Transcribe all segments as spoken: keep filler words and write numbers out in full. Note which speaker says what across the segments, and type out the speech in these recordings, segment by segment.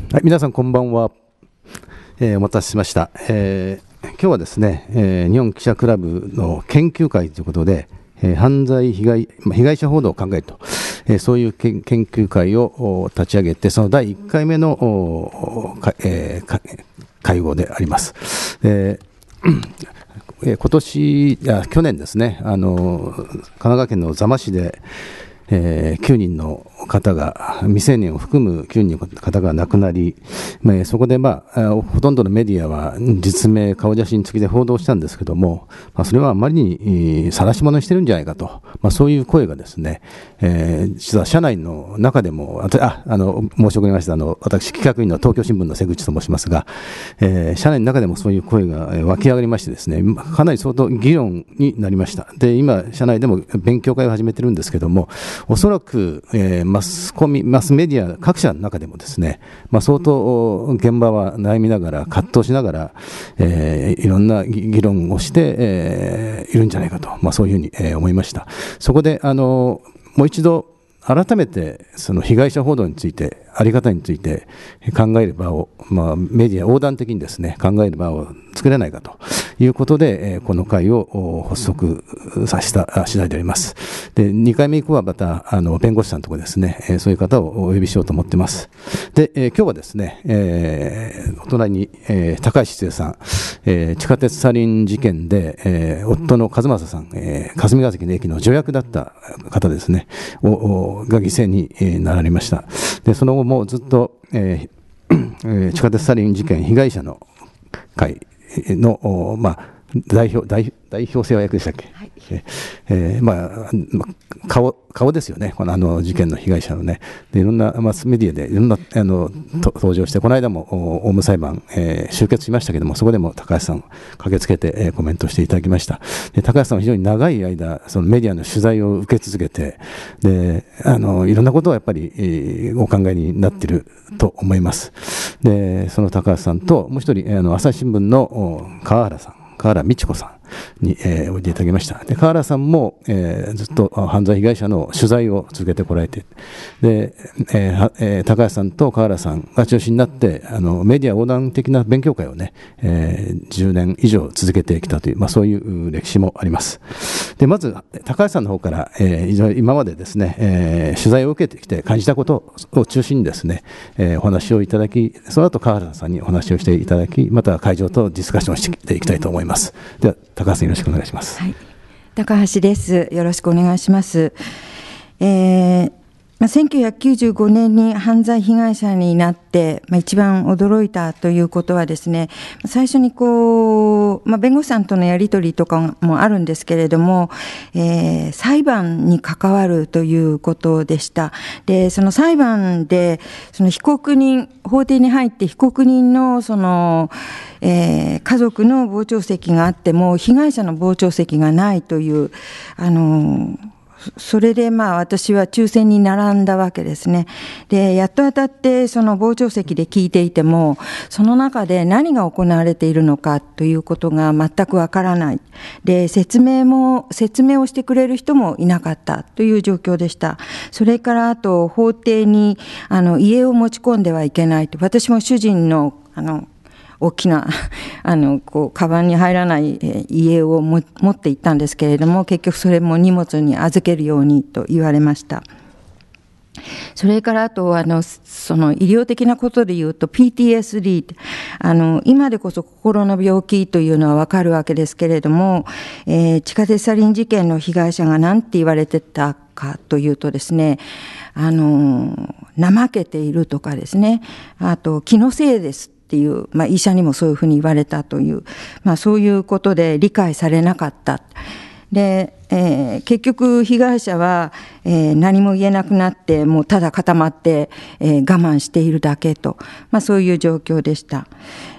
Speaker 1: はい、皆さんこんばんは、えー、お待たせしました、えー、今日はですね、えー、日本記者クラブの研究会ということで、えー、犯罪被害、被害者報道を考えると、えー、そういう研究会を立ち上げて、そのだいいっかいめのか、えー、会合であります。えー、今年あ去年ですね、あの神奈川県の座間市で、えー、きゅうにんの方が、未成年を含むきゅうにんの方が亡くなり、まあ、そこで、まあ、ほとんどのメディアは実名、顔写真付きで報道したんですけども、まあ、それはあまりに晒し者にしてるんじゃないかと、まあ、そういう声がですね、えー、実は社内の中でも、あ、あの申し遅れました、あの私、企画員の東京新聞の瀬口と申しますが、えー、社内の中でもそういう声が湧き上がりましてですね、かなり相当議論になりました。で、今、社内でも勉強会を始めてるんですけども、おそらく、えー、マスコミ、マスメディア各社の中でもですね、まあ、相当現場は悩みながら、葛藤しながら、えー、いろんな議論をして、えー、いるんじゃないかと、まあ、そういうふうに、えー、思いました。そこで、あの、もう一度、改めてその被害者報道について、在り方について考える場を、まあ、メディア横断的にですね、考える場を作れないかということで、この会を発足させた次第であります。で、にかいめ以降はまたあの弁護士さんのところですね、そういう方をお呼びしようと思っています。で、えー、今日はですね、えー、お隣に、えー、高橋一生さん、えー、地下鉄サリン事件で、えー、夫の和正さん、えー、霞ヶ関の駅の助役だった方ですね、をが犠牲になられました。で、その後もずっと、えー、地下鉄サリン事件被害者の会の、まあ、代表、代、代表世話役でしたっけ、はい、えーまあ、顔、顔ですよね、このあの事件の被害者のね、でいろんなマスメディアでいろんなあの登場して、この間もオウム裁判、えー、終結しましたけども、そこでも高橋さん、駆けつけて、えー、コメントしていただきました。で高橋さんは非常に長い間、そのメディアの取材を受け続けて、であのいろんなことをやっぱり、えー、お考えになっていると思います。でその高橋さんと、もう一人、あの朝日新聞の川原さん、川原美智子さんに、えー、おいでいただきました。で川原さんも、えー、ずっと犯罪被害者の取材を続けてこられて、で、えーえー、高橋さんと川原さんが中心になって、あのメディア横断的な勉強会をね、えー、じゅうねん以上続けてきたという、まあ、そういう歴史もあります。でまず高橋さんの方から、えー、今までですね、えー、取材を受けてきて感じたことを中心にですね、えー、お話をいただき、その後川原さんにお話をしていただき、また会場とディスカッションしていきたいと思います。では高橋さん、よろしくお願いします。
Speaker 2: はい、高橋です。よろしくお願いします。えーまあ、せんきゅうひゃくきゅうじゅうごねんに犯罪被害者になって、まあ、一番驚いたということはですね、最初にこう、まあ、弁護士さんとのやり取りとかもあるんですけれども、えー、裁判に関わるということでした。で、その裁判でその被告人、法廷に入って被告人のその、えー、家族の傍聴席があっても被害者の傍聴席がないという、あのそれでまあ私は抽選に並んだわけですね。で、やっと当たってその傍聴席で聞いていても、その中で何が行われているのかということが全くわからない。で、説明も、説明をしてくれる人もいなかったという状況でした。それからあと法廷にあの家を持ち込んではいけないと。私も主人のあの大きなあのこうカバンに入らない家をも持って行ったんですけれども、結局それも荷物に預けるようにと言われました。それからあとあのその医療的なことでいうと ピーティーエスディー、 あの今でこそ心の病気というのは分かるわけですけれども、えー、地下鉄サリン事件の被害者が何て言われてたかというとですね、あの怠けているとかですね、あと気のせいですっていう、まあ、医者にもそういうふうに言われたという、まあ、そういうことで理解されなかった。で、えー、結局被害者は、えー、何も言えなくなってもうただ固まって、えー、我慢しているだけと、まあ、そういう状況でした。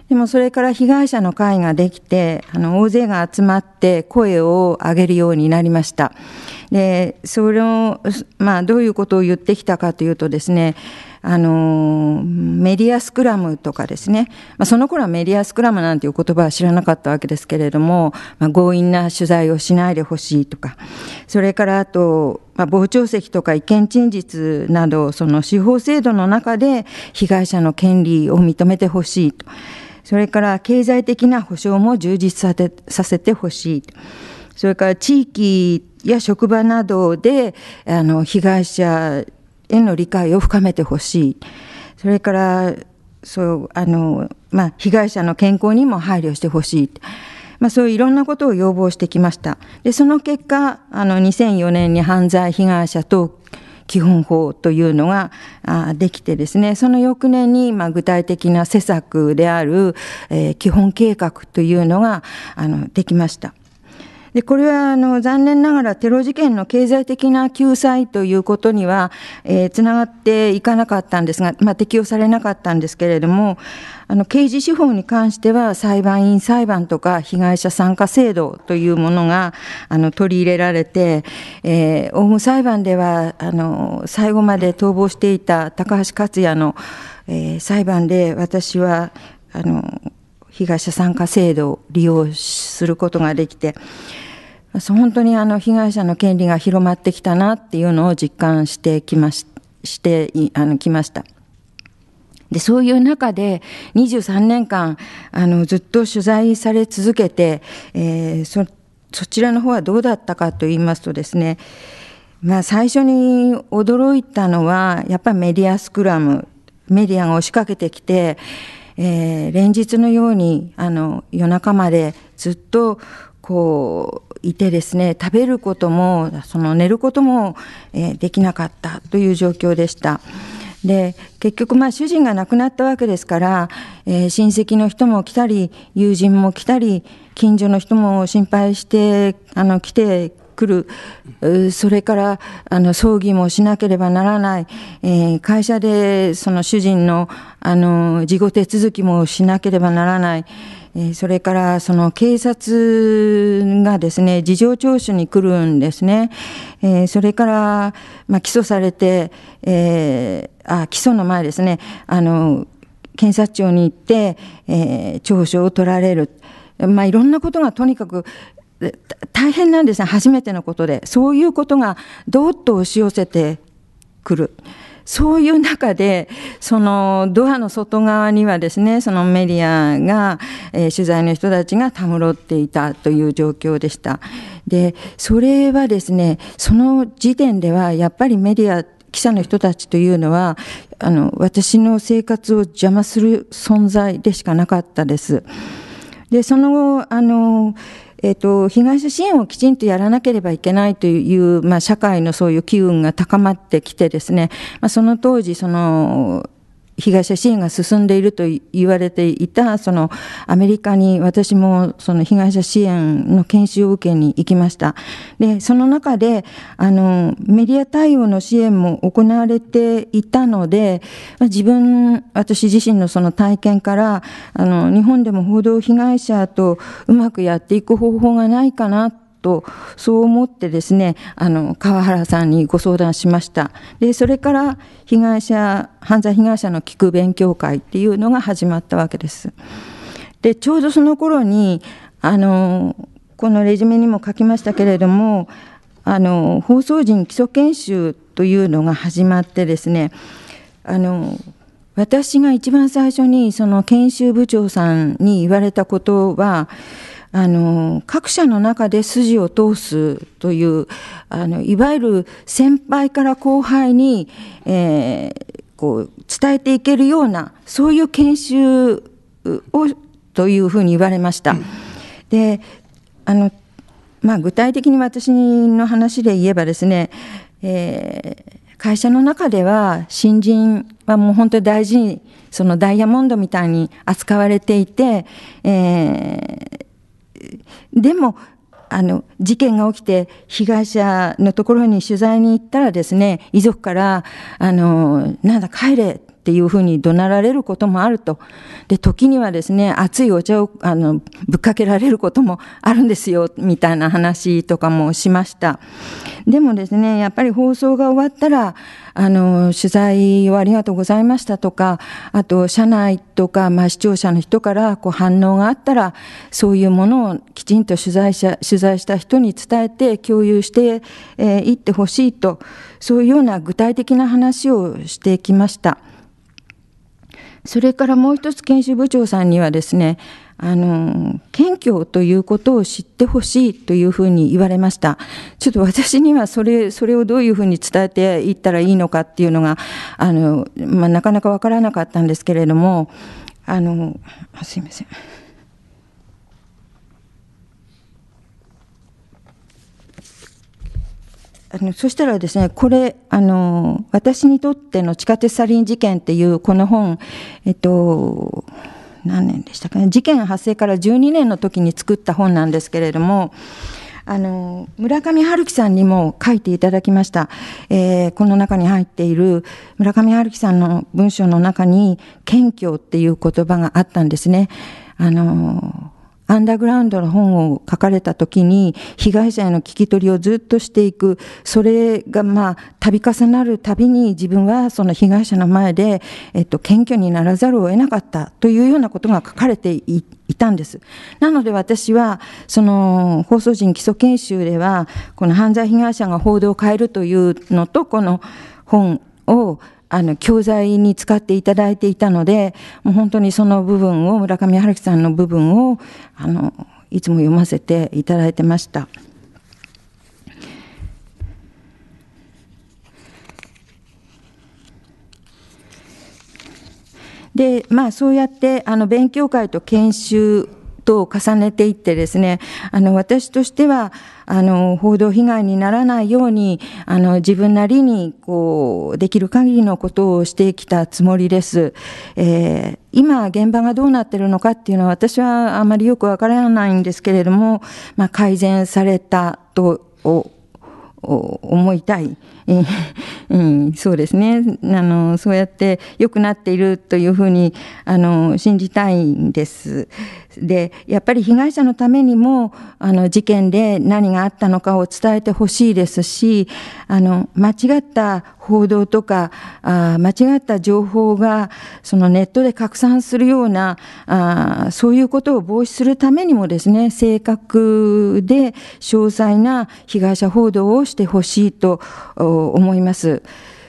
Speaker 2: でもそれから被害者の会ができて、あの大勢が集まって声を上げるようになりました。で、それを、まあ、どういうことを言ってきたかというとですね、あのメディアスクラムとかですね、まあ、その頃はメディアスクラムなんていう言葉は知らなかったわけですけれども、まあ、強引な取材をしないでほしいとか、それからあと、まあ、傍聴席とか意見陳述など、その司法制度の中で被害者の権利を認めてほしいと、それから経済的な保障も充実さてさせてほしいと、それから地域や職場などであの被害者への理解を深めてほしい、それからそうあの、まあ、被害者の健康にも配慮してほしい、まあ、そういういろんなことを要望してきました。でその結果、あのにせんよねんに犯罪被害者等基本法というのができてですね、その翌年にまあ具体的な施策である、えー、基本計画というのがあのできました。でこれはあの残念ながらテロ事件の経済的な救済ということには、えー、つながっていかなかったんですが、まあ、適用されなかったんですけれども、あの刑事司法に関しては裁判員裁判とか被害者参加制度というものがあの取り入れられて、えー、オウム裁判ではあの最後まで逃亡していた高橋克也の、えー、裁判で私はあの被害者参加制度を利用することができて、本当にあの被害者の権利が広まってきたなっていうのを実感してきまし、してあのきました。でそういう中でにじゅうさんねんかんあのずっと取材され続けて、えー、そ, そちらの方はどうだったかと言いますとですね、まあ、最初に驚いたのはやっぱりメディアスクラム、メディアが押しかけてきて、えー、連日のようにあの夜中までずっとこういてですね、食べることもその寝ることも、えー、できなかったという状況でした。で結局まあ主人が亡くなったわけですから、えー、親戚の人も来たり友人も来たり近所の人も心配してあの来てくる、それからあの葬儀もしなければならない、えー、会社でその主人のあの事後手続きもしなければならない、えー、それからその警察がですね事情聴取に来るんですね、えー、それから、まあ、起訴されて、えー、あ起訴の前ですね、あの検察庁に行って、えー、調書を取られる、まあ、いろんなことがとにかく大変なんですね。初めてのことでそういうことがどーっと押し寄せてくる。そういう中でそのドアの外側にはですね、そのメディアが、えー、取材の人たちがたむろっていたという状況でした。でそれはですね、その時点ではやっぱりメディア記者の人たちというのはあの私の生活を邪魔する存在でしかなかったです。でその後あのえーと、被害者支援をきちんとやらなければいけないという、まあ、社会のそういう機運が高まってきてですね、まあ、その当時その被害者支援が進んでいると言われていたそのアメリカに私もその被害者支援の研修を受けに行きました。でその中であのメディア対応の支援も行われていたので、自分私自身のその体験からあの日本でも報道被害者とうまくやっていく方法がないかなとそう思ってですね、あの川原さんにご相談しました。でそれから被害者犯罪被害者の聞く勉強会っていうのが始まったわけです。でちょうどその頃にあのこのレジュメにも書きましたけれども、あの放送人基礎研修というのが始まってですね、あの私が一番最初にその研修部長さんに言われたことは、あの各社の中で筋を通すというあのいわゆる先輩から後輩に、えー、こう伝えていけるようなそういう研修をというふうに言われました。であの、まあ、具体的に私の話で言えばですね、えー、会社の中では新人はもう本当に大事にそのダイヤモンドみたいに扱われていて、えーでもあの事件が起きて被害者のところに取材に行ったらですね、遺族からあのなんだ帰れっていうふうに怒鳴られることもあると。で、時にはですね、熱いお茶をあのぶっかけられることもあるんですよ、みたいな話とかもしました。でもですね、やっぱり放送が終わったら、あの、取材をありがとうございましたとか、あと、社内とか、まあ、視聴者の人からこう反応があったら、そういうものをきちんと取材者、取材した人に伝えて共有してい、えー、ってほしいと、そういうような具体的な話をしてきました。それからもう一つ研修部長さんにはですね、あの、謙虚ということを知ってほしいというふうに言われました。ちょっと私にはそれ、それをどういうふうに伝えていったらいいのかっていうのが、あの、まあ、なかなかわからなかったんですけれども、あの、すいません。あのそしたらですね、これあの、私にとっての地下鉄サリン事件っていうこの本、えっと、何年でしたかね、事件発生からじゅうにねんの時に作った本なんですけれども、あの村上春樹さんにも書いていただきました、えー、この中に入っている村上春樹さんの文章の中に謙虚っていう言葉があったんですね。あのアンダーグラウンドの本を書かれたときに被害者への聞き取りをずっとしていく。それがまあ度重なるたびに自分はその被害者の前で、えっと、謙虚にならざるを得なかったというようなことが書かれていたんです。なので私はその放送人基礎研修ではこの犯罪被害者が報道を変えるというのとこの本をあの教材に使っていただいていたので、もう本当にその部分を、村上春樹さんの部分をあのいつも読ませていただいてました。で、まあそうやってあの勉強会と研修と重ねていってですね、あの私としてはあの報道被害にならないようにあの自分なりにこうできる限りのことをしてきたつもりです。えー、今現場がどうなっているのかっていうのは私はあまりよくわからないんですけれども、まあ、改善されたと思いたい。うん、そうですね。あの、そうやって良くなっているというふうに、あの、信じたいんです。で、やっぱり被害者のためにも、あの、事件で何があったのかを伝えてほしいですし、あの、間違った報道とか、あ間違った情報が、そのネットで拡散するような、あそういうことを防止するためにもですね、正確で詳細な被害者報道をしてほしいと思います。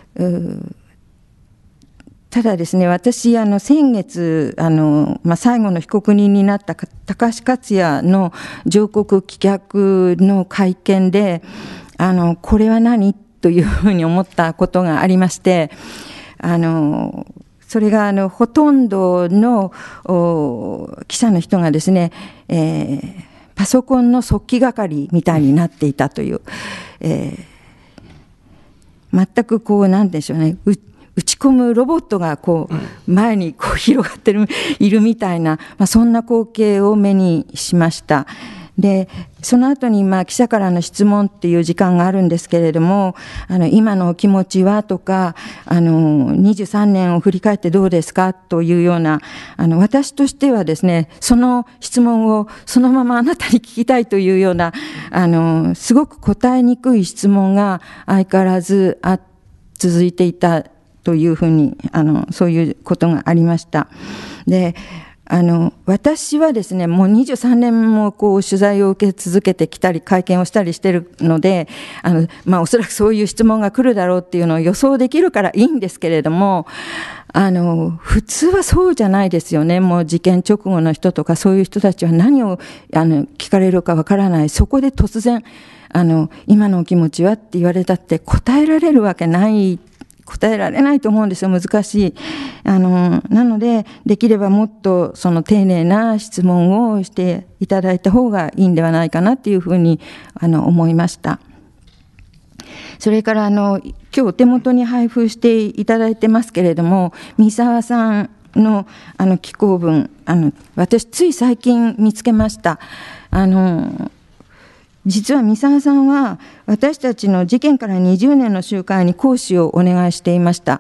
Speaker 2: ただですね、私、あの先月、あのまあ、最後の被告人になった高橋克也の上告棄却の会見で、あのこれは何というふうに思ったことがありまして、あのそれがあのほとんどの記者の人がですね、えー、パソコンの速記係みたいになっていたという、えー、全くこうなんでしょうね、打ち込むロボットがこう前にこう広がってるいるみたいな、まあ、そんな光景を目にしました。でその後にまあ記者からの質問っていう時間があるんですけれども、あの今のお気持ちはとか、あのにじゅうさんねんを振り返ってどうですかというような、あの私としてはですね、その質問をそのままあなたに聞きたいというような、あのすごく答えにくい質問が相変わらずあ続いていたというふうに、あのそういうことがありました。であの私はですね、もうにじゅうさんねんもこう取材を受け続けてきたり会見をしたりしているので、あの、まあ、おそらくそういう質問が来るだろうっていうのを予想できるからいいんですけれども、あの普通はそうじゃないですよね。もう事件直後の人とかそういう人たちは何をあの聞かれるかわからない。そこで突然あの今のお気持ちはって言われたって答えられるわけない答えられないと思うんですよ。難しい。あの、なので、できればもっとその丁寧な質問をしていただいた方がいいんではないかなっていうふうに、あの、思いました。それから、あの、今日お手元に配布していただいてますけれども、三沢さんの、あの、寄稿文、あの、私、つい最近見つけました。あの、実は三沢さんは私たちの事件からにじゅうねんの集会に講師をお願いしていました。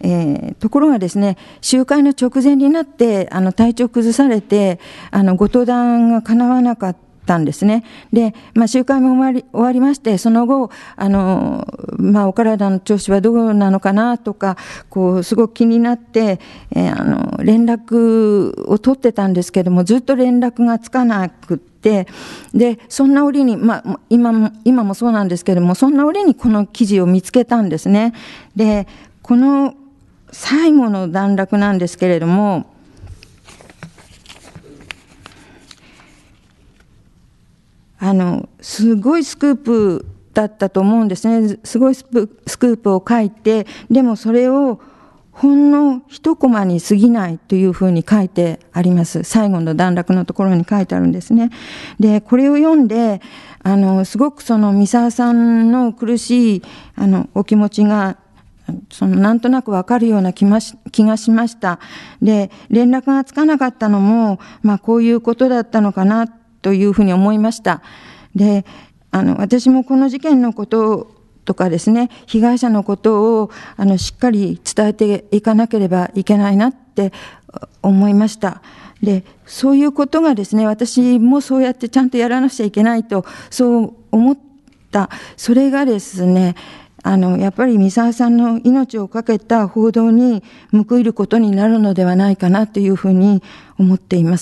Speaker 2: えー、ところがですね、集会の直前になってあの体調崩されて、あのご登壇が叶わなかったんですね。で、まあ、集会も終わり、終わりまして、その後、あの、まあ、お体の調子はどうなのかなとか、こう、すごく気になって、えー、あの、連絡を取ってたんですけども、ずっと連絡がつかなくて、で、そんな折に、まあ、今も、今もそうなんですけども、そんな折にこの記事を見つけたんですね。で、この最後の段落なんですけれども、あのすごいスクープだったと思うんですね。すごいスクープを書いて、でもそれをほんの一コマに過ぎないというふうに書いてあります。最後の段落のところに書いてあるんですね。で、これを読んで、あのすごくその三沢さんの苦しいあのお気持ちがそのなんとなくわかるような気がしました。で、連絡がつかなかったのも、まあ、こういうことだったのかなというふうに思いました。で、あの私もこの事件のこととかですね、被害者のことをあのしっかり伝えていかなければいけないなって思いました。で、そういうことがですね、私もそうやってちゃんとやらなくちゃいけないとそう思った。それがですね、あのやっぱり三沢さんの命を懸けた報道に報いることになるのではないかなというふうに思っています。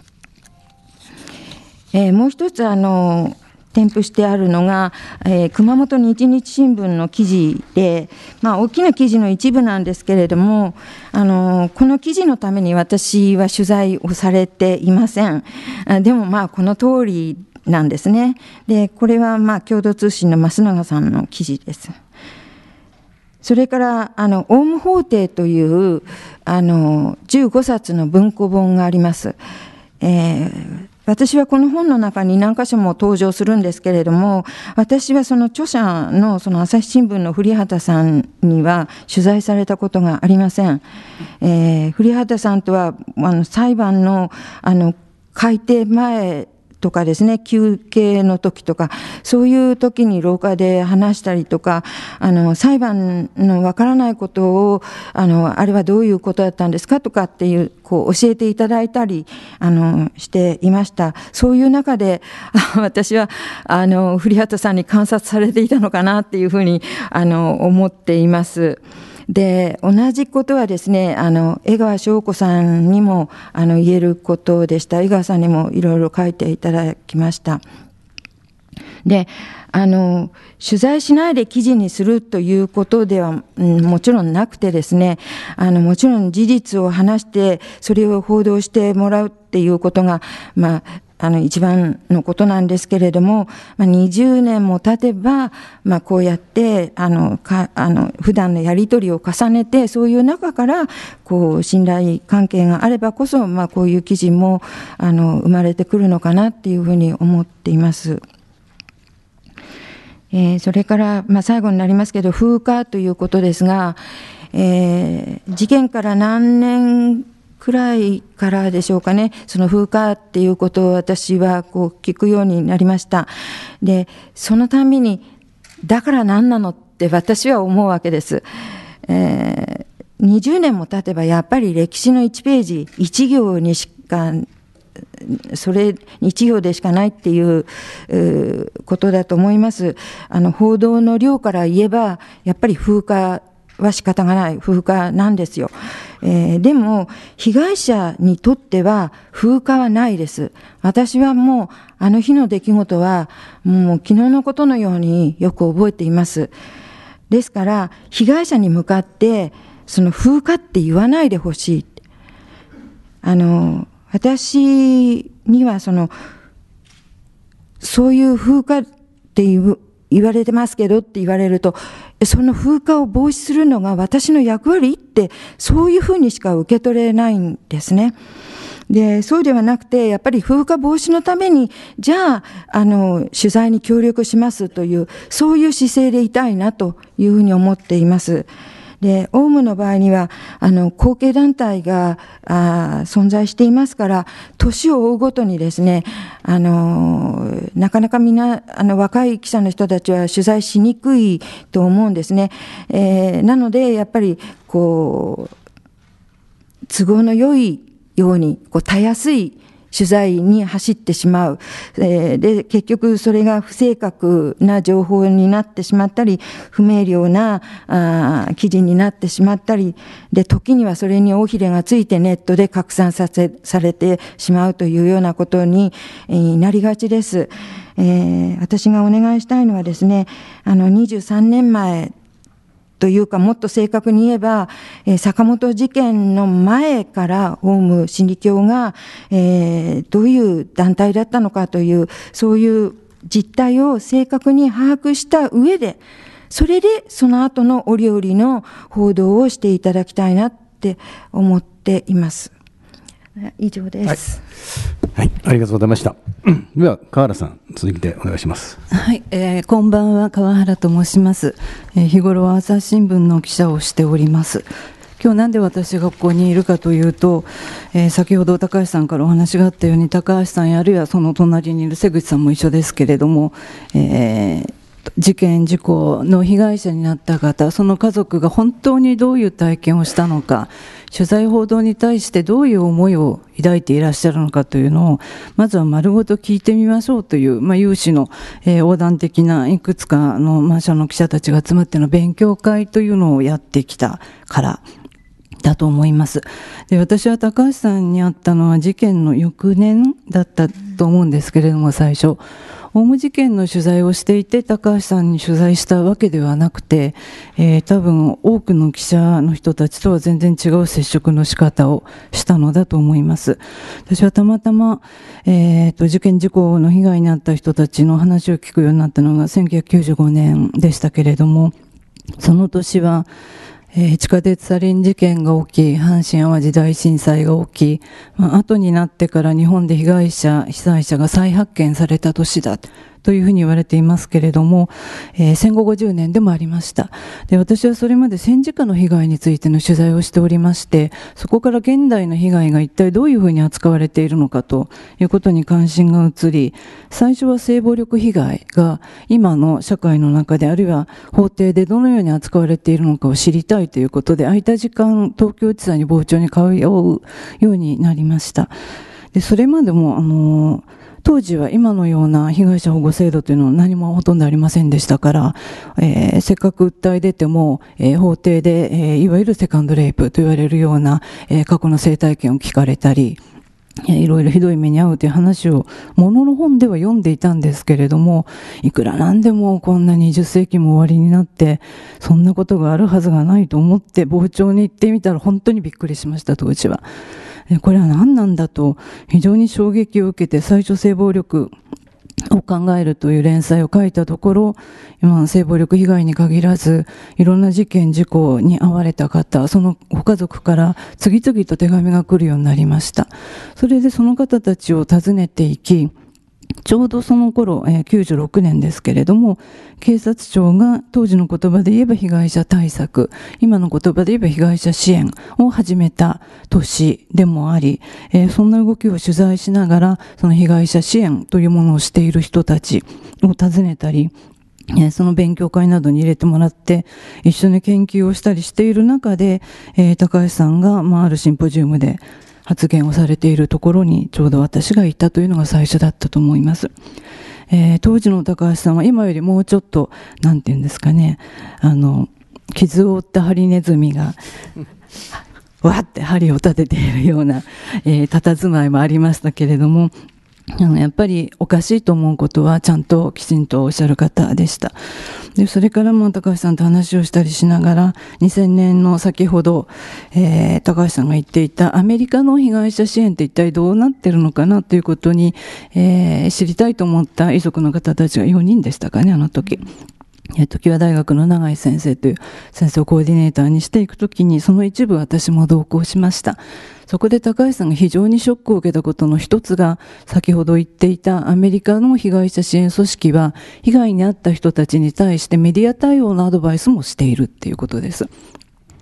Speaker 2: えー、もう一つあの添付してあるのが、えー、熊本日日新聞の記事で、まあ、大きな記事の一部なんですけれども、あのこの記事のために私は取材をされていません。でもまあこの通りなんですね。で、これはまあ共同通信の増永さんの記事です。それからあのオウム法廷というあのじゅうごさつの文庫本があります。えー私はこの本の中に何箇所も登場するんですけれども、私はその著者のその朝日新聞の古畑さんには取材されたことがありません。えー、古畑さんとはあの裁判のあの開廷前とかですね、休憩の時とか、そういう時に廊下で話したりとか、あの裁判のわからないことを、あのあれはどういうことだったんですかとかっていう、こう教えていただいたりあのしていました。そういう中で私はあの古畑さんに観察されていたのかなっていうふうにあの思っています。で、同じことはですね、あの江川翔子さんにもあの言えることでした。江川さんにもいろいろ書いていただきました。で、あの取材しないで記事にするということでは、うん、もちろんなくてですね、あのもちろん事実を話してそれを報道してもらうっていうことが、まああの一番のことなんですけれども、まあ、にじゅうねんも経てば、まあ、こうやってあのかあの普段のやり取りを重ねて、そういう中からこう信頼関係があればこそ、まあ、こういう記事もあの生まれてくるのかなっていうふうに思っています。えー、それから、まあ、最後になりますけど、風化ということですが、えー、事件から何年くらいからでしょうかね、その風化っていうことを私はこう聞くようになりました。で、そのたんびに、だから何なのって私は思うわけです。えー、にじゅうねんも経てばやっぱり歴史のいちページ、いち行にしか、それいち行でしかないっていうことだと思います。あの報道の量から言えばやっぱり風化は仕方がない風化なんですよ。えー、でも被害者にとっては風化はないです。私はもうあの日の出来事はもう昨日のことのようによく覚えています。ですから被害者に向かってその風化って言わないでほしい。あの私にはそのそういう風化っていう言われてますけどって言われると、その風化を防止するのが私の役割って、そういうふうにしか受け取れないんですね。で、そうではなくて、やっぱり風化防止のために、じゃあ、あの、取材に協力しますという、そういう姿勢でいたいなというふうに思っています。 で、オウムの場合には、あの、後継団体が、あ存在していますから、年を追うごとにですね、あの、なかなかみんな、あの、若い記者の人たちは取材しにくいと思うんですね。えー、なので、やっぱり、こう、都合の良いように、こう、たやすい取材に走ってしまう。えー、で、結局それが不正確な情報になってしまったり、不明瞭なあ記事になってしまったり、で、時にはそれに尾ひれがついてネットで拡散させ、されてしまうというようなことに、えー、なりがちです。えー、私がお願いしたいのはですね、あの、にじゅうさんねんまえ、というか、もっと正確に言えば、えー、坂本事件の前からオウム真理教が、えー、どういう団体だったのかという、そういう実態を正確に把握した上で、それでその後の折々の報道をしていただきたいなって思っています。以上です。
Speaker 1: はい、はい、ありがとうございました。では川原さん、続いてお願いします。
Speaker 3: はい、えー、こんばんは、川原と申します。えー、日頃は朝日新聞の記者をしております。今日なんで私がここにいるかというと、えー、先ほど高橋さんからお話があったように、高橋さんやあるいはその隣にいる瀬口さんも一緒ですけれども、えー事件事故の被害者になった方、その家族が本当にどういう体験をしたのか、取材報道に対してどういう思いを抱いていらっしゃるのかというのを、まずは丸ごと聞いてみましょうという、まあ、有志の、えー、横断的ないくつかの、まあ、社の記者たちが集まっての勉強会というのをやってきたからだと思います。で、私は高橋さんに会ったのは事件の翌年だったと思うんですけれども、最初。オウム事件の取材をしていて高橋さんに取材したわけではなくて、えー、多分多くの記者の人たちとは全然違う接触の仕方をしたのだと思います。私はたまたま、えー、と事件事故の被害に遭った人たちの話を聞くようになったのがせんきゅうひゃくきゅうじゅうごねんでしたけれども、その年はえー、地下鉄サリン事件が起き、阪神淡路大震災が起き、まあ、後になってから日本で被害者、被災者が再発見された年だというふうに言われていますけれども、えー、戦後ごじゅうねんでもありました。で、私はそれまで戦時下の被害についての取材をしておりまして、そこから現代の被害が一体どういうふうに扱われているのかということに関心が移り、最初は性暴力被害が今の社会の中で、あるいは法廷でどのように扱われているのかを知りたいということで、空いた時間、東京地裁に傍聴に通うようになりました。で、それまでも、あのー、当時は今のような被害者保護制度というのは何もほとんどありませんでしたから、えー、せっかく訴え出ても、えー、法廷で、えー、いわゆるセカンドレイプと言われるような、えー、過去の性体験を聞かれたり、いろいろひどい目に遭うという話をものの本では読んでいたんですけれども、いくらなんでもこんなにじゅっ世紀も終わりになってそんなことがあるはずがないと思って傍聴に行ってみたら本当にびっくりしました。当時はこれは何なんだと非常に衝撃を受けて、最初性暴力を考えるという連載を書いたところ、今性暴力被害に限らずいろんな事件事故に遭われた方、そのご家族から次々と手紙が来るようになりました。それでその方たちを訪ねていき、ちょうどその頃、えー、きゅうじゅうろくねんですけれども、警察庁が当時の言葉で言えば被害者対策、今の言葉で言えば被害者支援を始めた年でもあり、えー、そんな動きを取材しながら、その被害者支援というものをしている人たちを訪ねたり、えー、その勉強会などに入れてもらって一緒に研究をしたりしている中で、えー、高橋さんが、まあ、あるシンポジウムで発言をされているところにちょうど私がいたというのが最初だったと思います。えー、当時の高橋さんは今よりもうちょっとなんていうんですかね、あの傷を負ったハリネズミがわって針を立てているような、えー、佇まいもありましたけれども、やっぱりおかしいと思うことはちゃんときちんとおっしゃる方でした。で、それからも高橋さんと話をしたりしながら、にせんねんの先ほど、えー、高橋さんが言っていたアメリカの被害者支援って一体どうなってるのかなということに、えー、知りたいと思った遺族の方たちがよにんでしたかね、あの時。常盤大学の永井先生という先生をコーディネーターにしていくときに、その一部私も同行しました。そこで高橋さんが非常にショックを受けたことの一つが、先ほど言っていたアメリカの被害者支援組織は被害に遭った人たちに対してメディア対応のアドバイスもしているっていうことです。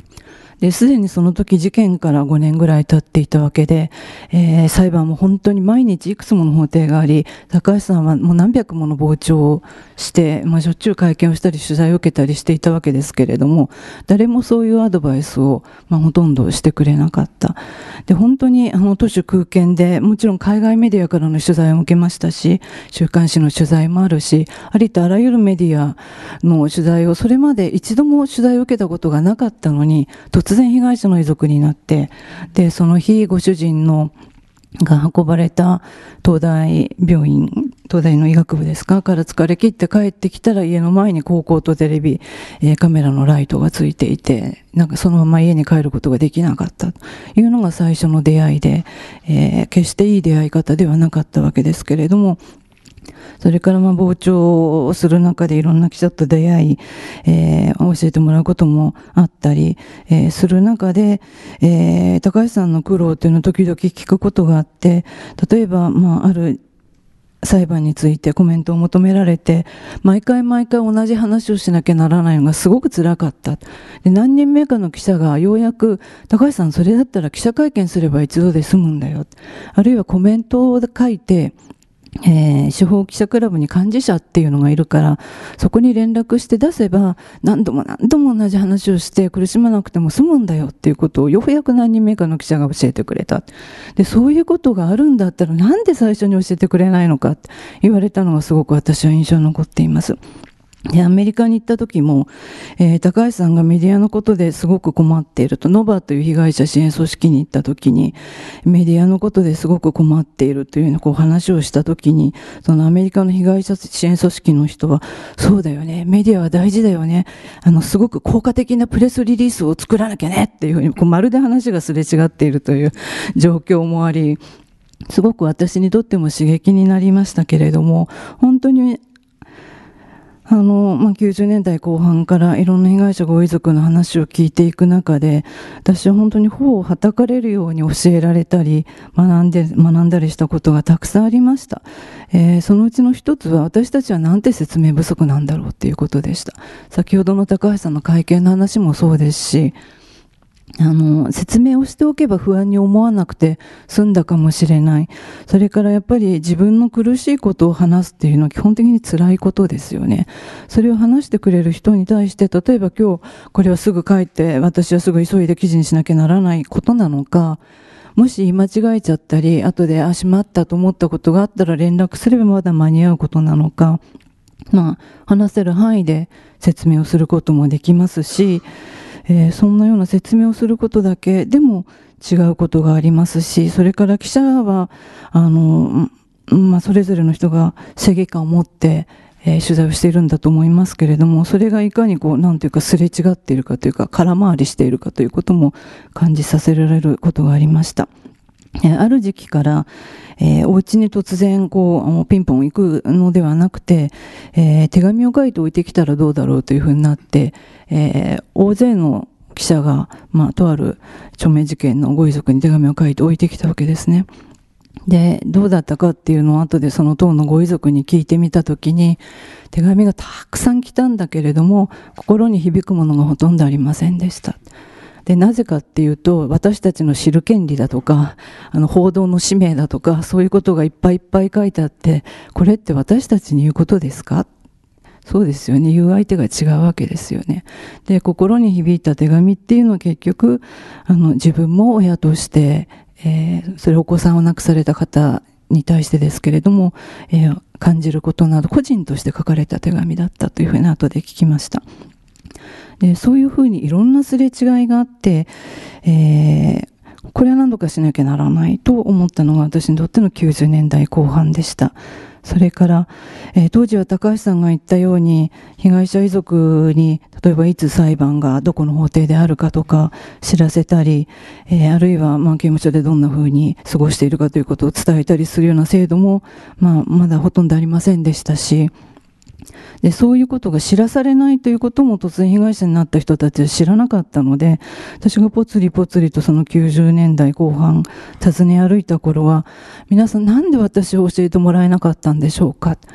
Speaker 3: で、すでにその時事件からごねんぐらい経っていたわけで、えー、裁判も本当に毎日いくつもの法廷があり、高橋さんはもう何百もの傍聴をして、まあ、しょっちゅう会見をしたり取材を受けたりしていたわけですけれども、誰もそういうアドバイスを、まあ、ほとんどしてくれなかった。で、本当にあの徒手空拳で、もちろん海外メディアからの取材を受けましたし、週刊誌の取材もあるし、ありとあらゆるメディアの取材をそれまで一度も取材を受けたことがなかったのに、突然被害者の遺族になって、で、その日ご主人のが運ばれた東大病院、東大の医学部ですかから疲れ切って帰ってきたら家の前に高校とテレビ、えー、カメラのライトがついていて、なんかそのまま家に帰ることができなかったというのが最初の出会いで、えー、決していい出会い方ではなかったわけですけれども、それからまあ傍聴をする中でいろんな記者と出会い、えー、教えてもらうこともあったり、えー、する中で、えー、高橋さんの苦労というのを時々聞くことがあって、例えば、まあ、ある裁判についてコメントを求められて、毎回毎回同じ話をしなきゃならないのがすごく辛かった。で、何人目かの記者がようやく、高橋さんそれだったら記者会見すれば一度で済むんだよ。あるいはコメントを書いて、えー、司法記者クラブに幹事社っていうのがいるから、そこに連絡して出せば、何度も何度も同じ話をして苦しまなくても済むんだよっていうことをようやく何人目かの記者が教えてくれた。で、そういうことがあるんだったらなんで最初に教えてくれないのかって言われたのがすごく私は印象に残っています。で、アメリカに行った時も、えー、高橋さんがメディアのことですごく困っていると、ノバという被害者支援組織に行った時に、メディアのことですごく困っているというようなこう話をした時に、そのアメリカの被害者支援組織の人は、そうだよね、メディアは大事だよね、あの、すごく効果的なプレスリリースを作らなきゃねっていうふうに、こうまるで話がすれ違っているという状況もあり、すごく私にとっても刺激になりましたけれども、本当にあの、まあ、きゅうじゅうねんだいこう半からいろんな被害者ご遺族の話を聞いていく中で、私は本当に頬をはたかれるように教えられたり、学んで、学んだりしたことがたくさんありました。えー、そのうちの一つは、私たちはなんて説明不足なんだろうっていうことでした。先ほどの高橋さんの会見の話もそうですし、あの、説明をしておけば不安に思わなくて済んだかもしれない。それからやっぱり自分の苦しいことを話すっていうのは基本的に辛いことですよね。それを話してくれる人に対して、例えば今日これはすぐ書いて私はすぐ急いで記事にしなきゃならないことなのか、もし言い間違えちゃったり、後であ、しまったと思ったことがあったら連絡すればまだ間に合うことなのか、まあ、話せる範囲で説明をすることもできますし、えー、そんなような説明をすることだけでも違うことがありますし、それから記者は、あの、まあ、それぞれの人が正義感を持って、えー、取材をしているんだと思いますけれども、それがいかにこう、なんていうかすれ違っているかというか、空回りしているかということも感じさせられることがありました。えー、ある時期から、えー、お家に突然こうピンポン行くのではなくて、えー、手紙を書いて置いてきたらどうだろうというふうになって、えー、大勢の記者が、まあ、とある著名事件のご遺族に手紙を書いて置いてきたわけですね。で、どうだったかっていうのを後でその当のご遺族に聞いてみたときに、手紙がたくさん来たんだけれども、心に響くものがほとんどありませんでした。で、なぜかっていうと、私たちの知る権利だとか、あの、報道の使命だとか、そういうことがいっぱいいっぱい書いてあって、これって私たちに言うことですか？そうですよね。言う相手が違うわけですよね。で、心に響いた手紙っていうのは結局、あの、自分も親として、えー、それお子さんを亡くされた方に対してですけれども、えー、感じることなど、個人として書かれた手紙だったというふうに後で聞きました。で、そういうふうにいろんなすれ違いがあって、えー、これは何度かしなきゃならないと思ったのが私にとってのきゅうじゅうねんだいこう半でした。それから、えー、当時は高橋さんが言ったように、被害者遺族に、例えばいつ裁判がどこの法廷であるかとか知らせたり、えー、あるいは、まあ、刑務所でどんな風に過ごしているかということを伝えたりするような制度も、まあ、まだほとんどありませんでしたし、で、そういうことが知らされないということも突然被害者になった人たちは知らなかったので、私がぽつりぽつりとそのきゅうじゅうねんだいこう半訪ね歩いた頃は、皆さんなんで私を教えてもらえなかったんでしょうか。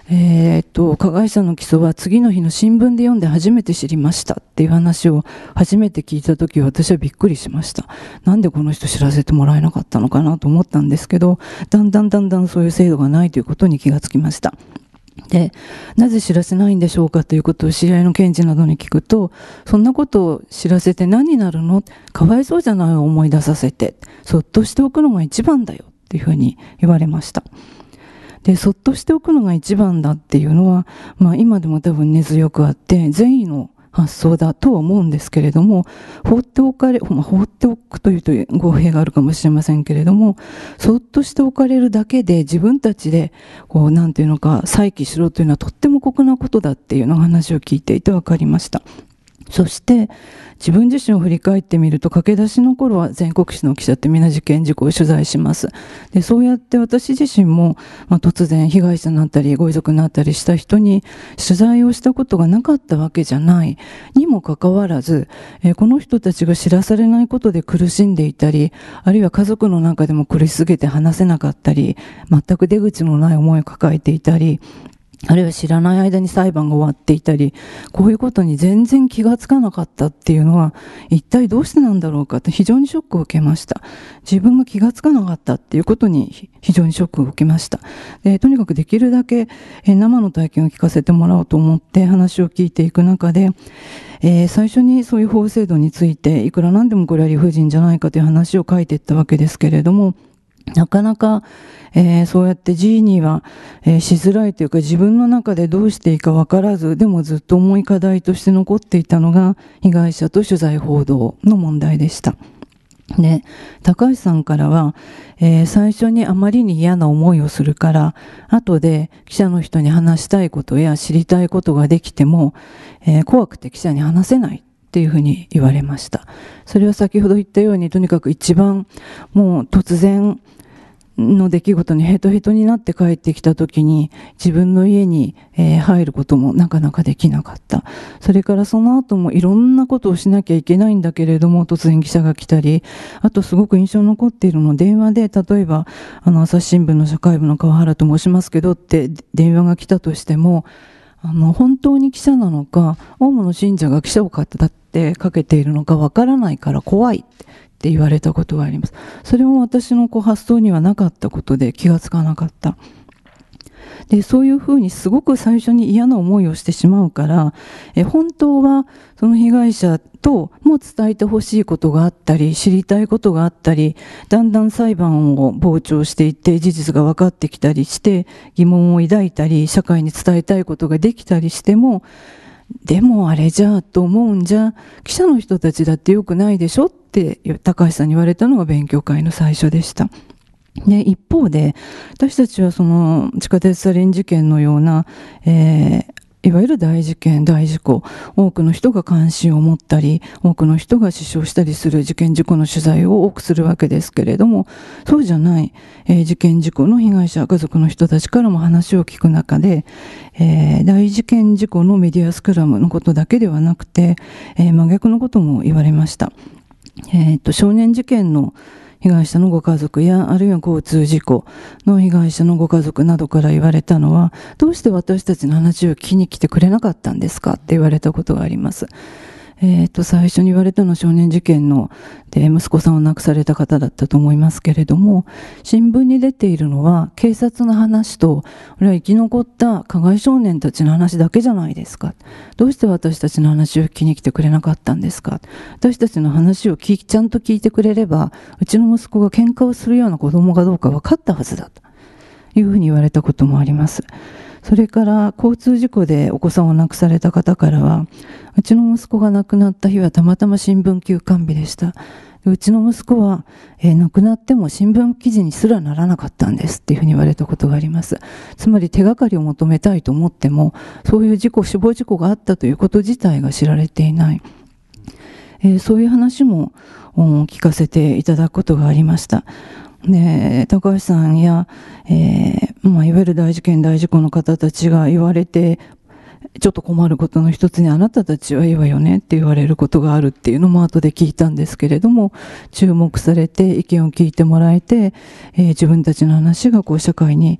Speaker 3: えー、と加害者の起訴は次の日の新聞で読んで初めて知りましたっていう話を初めて聞いたとき、私はびっくりしました。なんでこの人知らせてもらえなかったのかなと思ったんですけど、だんだんだんだんそういう制度がないということに気がつきました。で、なぜ知らせないんでしょうかということを知り合いの検事などに聞くと、そんなことを知らせて何になるの、かわいそうじゃない、思い出させて、そっとしておくのが一番だよっていうふうに言われました。で、そっとしておくのが一番だっていうのは、まあ今でも多分根強くあって、善意の発想だとは思うんですけれども、放っておかれ、まあ、放っておくというと語弊があるかもしれませんけれども、そっとしておかれるだけで自分たちで、こう、なんていうのか、再起しろというのはとっても酷なことだっていうの話を聞いていて分かりました。そして自分自身を振り返ってみると、駆け出しの頃は全国紙の記者ってみんな事件事故を取材します。で、そうやって私自身も、まあ、突然被害者になったりご遺族になったりした人に取材をしたことがなかったわけじゃないにもかかわらず、えー、この人たちが知らされないことで苦しんでいたり、あるいは家族の中でも苦しすぎて話せなかったり、全く出口のない思いを抱えていたり、あるいは知らない間に裁判が終わっていたり、こういうことに全然気がつかなかったっていうのは、一体どうしてなんだろうかと非常にショックを受けました。自分が気がつかなかったっていうことに非常にショックを受けました。で、とにかくできるだけえ生の体験を聞かせてもらおうと思って話を聞いていく中で、えー、最初にそういう法制度について、いくらなんでもこれは理不尽じゃないかという話を書いていったわけですけれども、なかなか、えー、そうやってGには、えー、しづらいというか、自分の中でどうしていいか分からず、でもずっと重い課題として残っていたのが、被害者と取材報道の問題でした。で、高橋さんからは、えー、最初にあまりに嫌な思いをするから、後で記者の人に話したいことや知りたいことができても、えー、怖くて記者に話せない。っていうふうに言われました。それは先ほど言ったように、とにかく一番もう突然の出来事にヘトヘトになって帰ってきた時に、自分の家に、えー、入ることもなかなかできなかった。それからその後もいろんなことをしなきゃいけないんだけれども、突然記者が来たり、あとすごく印象に残っているの、電話で例えばあの朝日新聞の社会部の川原と申しますけどって電話が来たとしても、あの本当に記者なのか、オウムの信者が記者をかってかけているのかわからないから怖いって言われたことがあります。それも私のこう発想にはなかったことで気がつかなかった。で、そういうふうにすごく最初に嫌な思いをしてしまうから、え本当はその被害者とも伝えてほしいことがあったり、知りたいことがあったり、だんだん裁判を傍聴していって事実が分かってきたりして、疑問を抱いたり、社会に伝えたいことができたりしても、でもあれじゃあと思うんじゃ、記者の人たちだって良くないでしょって高橋さんに言われたのが勉強会の最初でした。で、一方で、私たちはその地下鉄サリン事件のような、えーいわゆる大事件、大事故、多くの人が関心を持ったり、多くの人が死傷したりする事件事故の取材を多くするわけですけれども、そうじゃない、えー、事件事故の被害者、家族の人たちからも話を聞く中で、えー、大事件事故のメディアスクラムのことだけではなくて、えー、真逆のことも言われました。えーと、少年事件の被害者のご家族や、あるいは交通事故の被害者のご家族などから言われたのは、どうして私たちの話を聞きに来てくれなかったんですかって言われたことがあります。えっと、最初に言われたのは少年事件の、で、息子さんを亡くされた方だったと思いますけれども、新聞に出ているのは警察の話と、これは生き残った加害少年たちの話だけじゃないですか。どうして私たちの話を聞きに来てくれなかったんですか。私たちの話を聞き、ちゃんと聞いてくれれば、うちの息子が喧嘩をするような子供がどうか分かったはずだというふうに言われたこともあります。それから交通事故でお子さんを亡くされた方からは、うちの息子が亡くなった日はたまたま新聞休刊日でした。うちの息子は、えー、亡くなっても新聞記事にすらならなかったんですっていうふうに言われたことがあります。つまり手がかりを求めたいと思っても、そういう事故、死亡事故があったということ自体が知られていない。えー、そういう話も聞かせていただくことがありました。で、高橋さんや、えーまあ、いわゆる大事件大事故の方たちが言われてちょっと困ることの一つに、あなたたちはいいわよねって言われることがあるっていうのも後で聞いたんですけれども、注目されて意見を聞いてもらえて、えー、自分たちの話がこう社会に、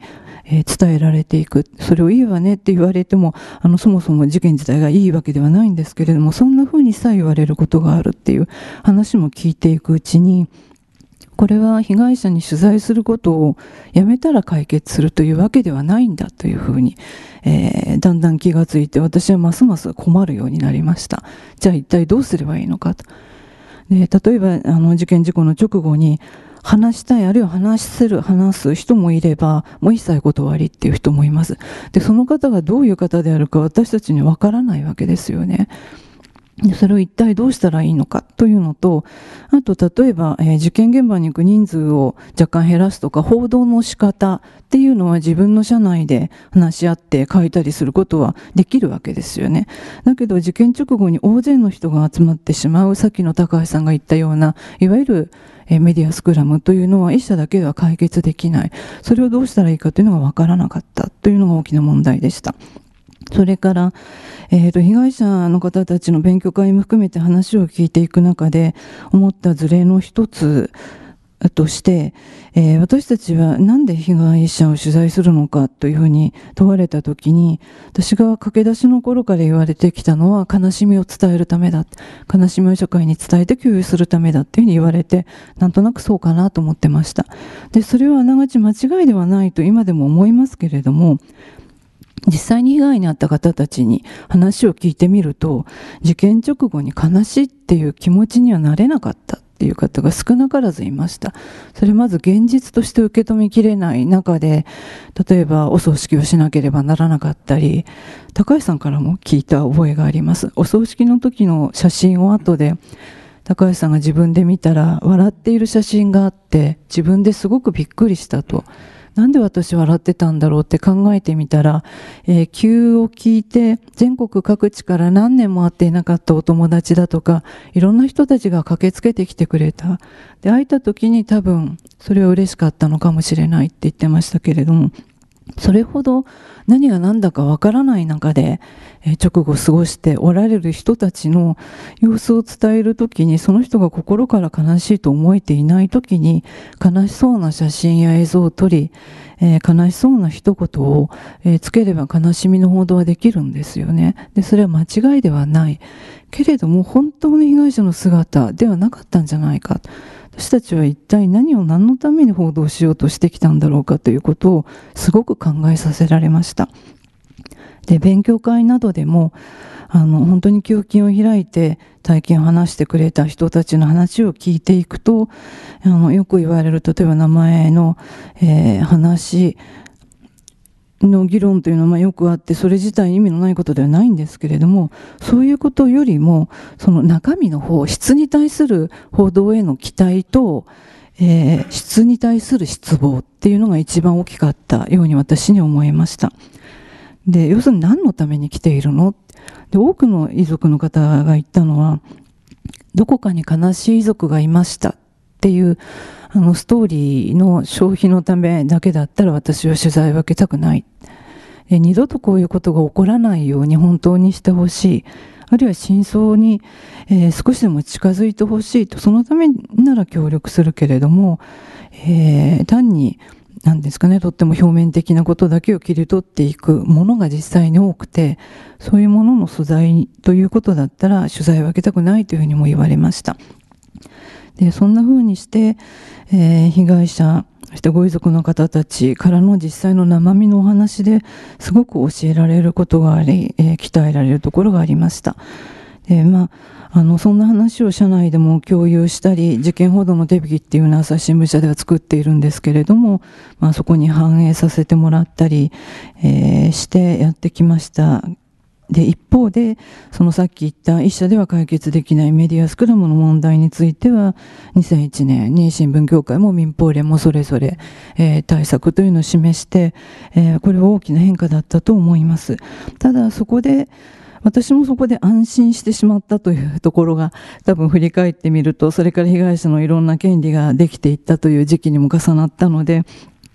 Speaker 3: えー、伝えられていく。それをいいわねって言われても、あの、そもそも事件自体がいいわけではないんですけれども、そんな風にさえ言われることがあるっていう話も聞いていくうちに、これは被害者に取材することをやめたら解決するというわけではないんだというふうに、えー、だんだん気がついて、私はますます困るようになりました。じゃあ一体どうすればいいのかと。で、例えばあの事件事故の直後に話したい、あるいは話せる、話す人もいれば、もう一切断りっていう人もいます。で、その方がどういう方であるか私たちにはわからないわけですよね。それを一体どうしたらいいのかというのと、あと例えば、えー、事件現場に行く人数を若干減らすとか、報道の仕方っていうのは自分の社内で話し合って書いたりすることはできるわけですよね。だけど事件直後に大勢の人が集まってしまう、さっきの高橋さんが言ったような、いわゆるメディアスクラムというのは一社だけでは解決できない。それをどうしたらいいかというのがわからなかったというのが大きな問題でした。それから、えーと、被害者の方たちの勉強会も含めて話を聞いていく中で思った事例の一つとして、えー、私たちはなんで被害者を取材するのかというふうに問われたときに、私が駆け出しの頃から言われてきたのは、悲しみを伝えるためだ。悲しみを社会に伝えて共有するためだっていうふうに言われて、なんとなくそうかなと思ってました。で、それはあながち間違いではないと今でも思いますけれども、実際に被害に遭った方たちに話を聞いてみると、事件直後に悲しいっていう気持ちにはなれなかったっていう方が少なからずいました。それまず現実として受け止めきれない中で、例えばお葬式をしなければならなかったり、高橋さんからも聞いた覚えがあります。お葬式の時の写真を後で高橋さんが自分で見たら笑っている写真があって、自分ですごくびっくりしたと。なんで私笑ってたんだろうって考えてみたら、えー、急を聞いて全国各地から何年も会っていなかったお友達だとか、いろんな人たちが駆けつけてきてくれた。で、会えた時に多分それは嬉しかったのかもしれないって言ってましたけれども、それほど何が何だかわからない中で、えー、直後過ごしておられる人たちの様子を伝えるときに、その人が心から悲しいと思えていないときに、悲しそうな写真や映像を撮り、えー、悲しそうな一言を、えー、つければ悲しみの報道はできるんですよね。で、それは間違いではない。けれども、本当の被害者の姿ではなかったんじゃないか。私たちは一体何を何のために報道しようとしてきたんだろうかということをすごく考えさせられました。で、勉強会などでも、あの、本当に胸筋を開いて体験を話してくれた人たちの話を聞いていくと、あの、よく言われる、例えば名前の、えー、話、の議論というのはまあよくあって、それ自体意味のないことではないんですけれども、そういうことよりも、その中身の方、質に対する報道への期待と、えー、質に対する失望っていうのが一番大きかったように私に思いました。で、要するに何のために来ているの？で、多くの遺族の方が言ったのは、どこかに悲しい遺族がいましたっていう、あのストーリーの消費のためだけだったら私は取材を受けたくない。え二度とこういうことが起こらないように本当にしてほしい。あるいは真相に、えー、少しでも近づいてほしいと、そのためなら協力するけれども、えー、単に何ですかね、とっても表面的なことだけを切り取っていくものが実際に多くて、そういうものの素材ということだったら取材を受けたくないというふうにも言われました。で、そんな風にして、えー、被害者、そしてご遺族の方たちからの実際の生身のお話ですごく教えられることがあり、えー、鍛えられるところがありました。で、まあ、あの、そんな話を社内でも共有したり、事件報道の手引きっていうのは朝日新聞社では作っているんですけれども、まあ、そこに反映させてもらったり、えー、してやってきました。で、一方で、そのさっき言った一社では解決できないメディアスクラムの問題については、にせんいちねんに新聞協会も民放連もそれぞれ、えー、対策というのを示して、えー、これは大きな変化だったと思います。ただ、そこで、私もそこで安心してしまったというところが、多分振り返ってみると、それから被害者のいろんな権利ができていったという時期にも重なったので、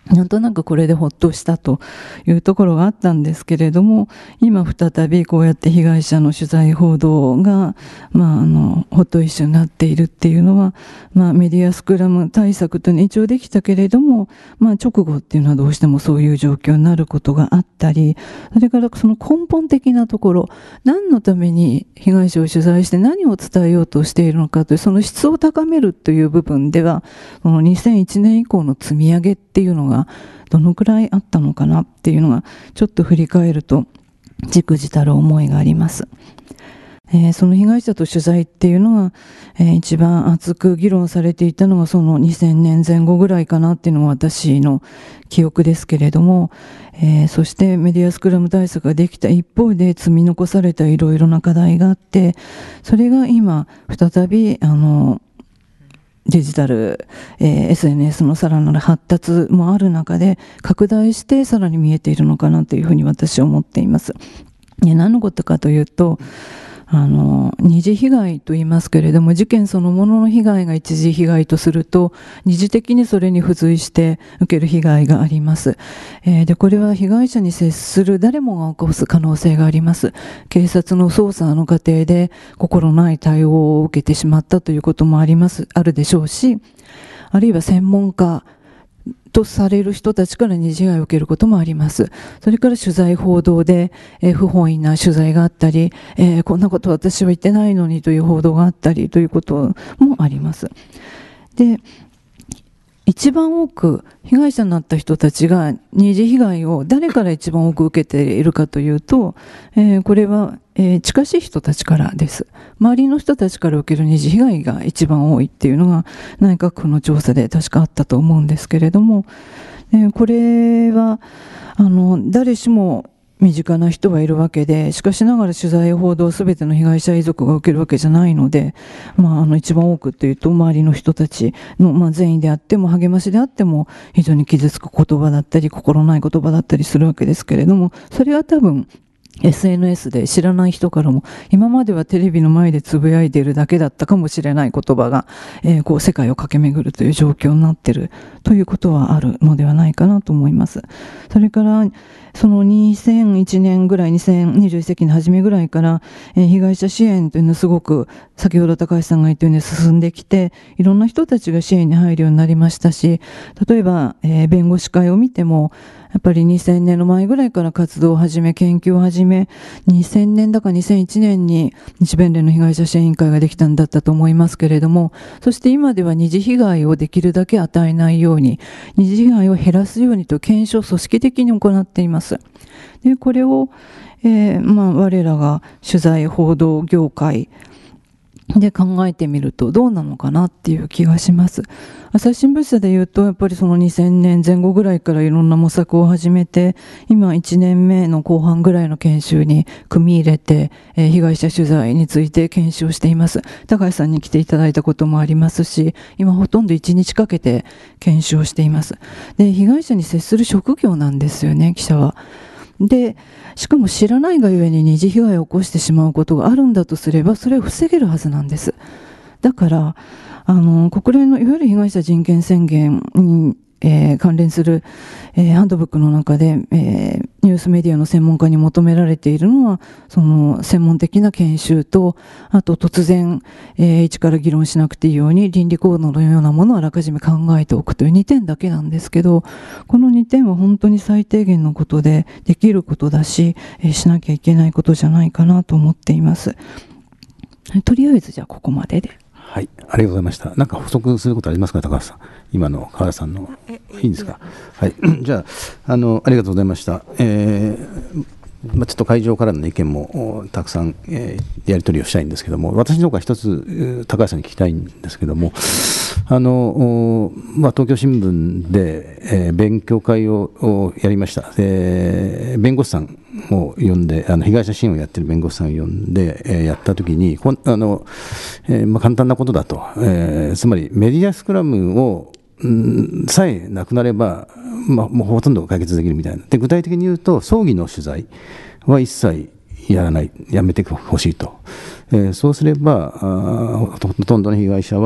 Speaker 3: なんとなくこれでほっとしたというところがあったんですけれども、今再びこうやって被害者の取材報道が、まあ、あのホットイシューになっているっていうのは、まあ、メディアスクラム対策というのは一応できたけれども、まあ、直後っていうのはどうしてもそういう状況になることがあったり、それからその根本的なところ、何のために被害者を取材して何を伝えようとしているのかという、その質を高めるという部分では、このにせんいちねん以降の積み上げっていうのがどのくらいあったのかなっていうのがちょっと振り返るとじくじたる思いがあります。えー、その被害者と取材っていうのが、えー、一番熱く議論されていたのがそのにせんねんぜん後ぐらいかなっていうのが私の記憶ですけれども、えー、そしてメディアスクラム対策ができた一方で積み残されたいろいろな課題があって、それが今再びあのデジタル、えー、エスエヌエス のさらなる発達もある中で拡大してさらに見えているのかなというふうに私は思っています。何のことかというと、あの二次被害と言いますけれども、事件そのものの被害が一次被害とすると二次的にそれに付随して受ける被害があります。えー、でこれは被害者に接する誰もが起こす可能性があります。警察の捜査の過程で心ない対応を受けてしまったということもありますあるでしょうし、あるいは専門家とされる人たちから二次被害を受けることもあります。それから取材報道で、えー、不本意な取材があったり、えー、こんなこと私は言ってないのにという報道があったりということもあります。で、一番多く被害者になった人たちが二次被害を誰から一番多く受けているかというと、えー、これは、えー、近しい人たちからです。周りの人たちから受ける二次被害が一番多いっていうのが内閣府の調査で確かあったと思うんですけれども、えー、これはあの誰しも身近な人はいるわけで、しかしながら取材報道すべての被害者遺族が受けるわけじゃないので、まあ、あの一番多くというと周りの人たちの、まあ、善意であっても励ましであっても非常に傷つく言葉だったり心ない言葉だったりするわけですけれども、それは多分エスエヌエス で知らない人からも、今まではテレビの前でつぶやいているだけだったかもしれない言葉が、えー、こう世界を駆け巡るという状況になっているということはあるのではないかなと思います。それからそのにせんいちねんぐらい、にせんにじゅういっ世紀の初めぐらいから、えー、被害者支援というのはすごく先ほど高橋さんが言ったように進んできて、いろんな人たちが支援に入るようになりましたし、例えば、えー、弁護士会を見てもやっぱりにせんねんの前ぐらいから活動を始め、研究を始め、にせんねんだかにせんいちねんに日弁連の被害者支援委員会ができたんだったと思いますけれども、そして今では二次被害をできるだけ与えないように、二次被害を減らすようにと検証を組織的に行っています。で、これを、えー、まあ、我らが取材報道業界で考えてみるとどうなのかなっていう気がします。朝日新聞社でいうと、やっぱりそのにせんねんぜん後ぐらいからいろんな模索を始めて、今いちねんめの後半ぐらいの研修に組み入れて、えー、被害者取材について研修をしています。高橋さんに来ていただいたこともありますし、今ほとんどいちにちかけて研修をしています。で、被害者に接する職業なんですよね、記者は。で、しかも知らないがゆえに二次被害を起こしてしまうことがあるんだとすれば、それを防げるはずなんです。だから、あの、国連のいわゆる被害者人権宣言に、えー、関連する、えー、ハンドブックの中で、えー、ニュースメディアの専門家に求められているのは、その専門的な研修と、あと突然、えー、一から議論しなくていいように倫理コードのようなものをあらかじめ考えておくというにてんだけなんですけど、このにてんは本当に最低限のことでできることだし、えー、しなきゃいけないことじゃないかなと思っています。とりあえずじゃあここまでで。
Speaker 1: はい、ありがとうございました。なんか補足することありますか、高橋さん。今の川原さんの。いいんですか。はい。じゃあ、あの、ありがとうございました。えーまあ、ちょっと会場からの意見もたくさん、えー、やり取りをしたいんですけども、私の方から一つ高橋さんに聞きたいんですけども、あの、まあ、東京新聞で、えー、勉強会をやりました。で、弁護士さんを呼んで、あの被害者支援をやっている弁護士さんを呼んで、えー、やったときに、こんあのえーまあ、簡単なことだと、えー、つまりメディアスクラムをんさえなくなれば、まあ、もうほとんど解決できるみたいな。で、具体的に言うと、葬儀の取材は一切やらない、やめてほしいと。えー、そうすればあ、ほとんどの被害者は、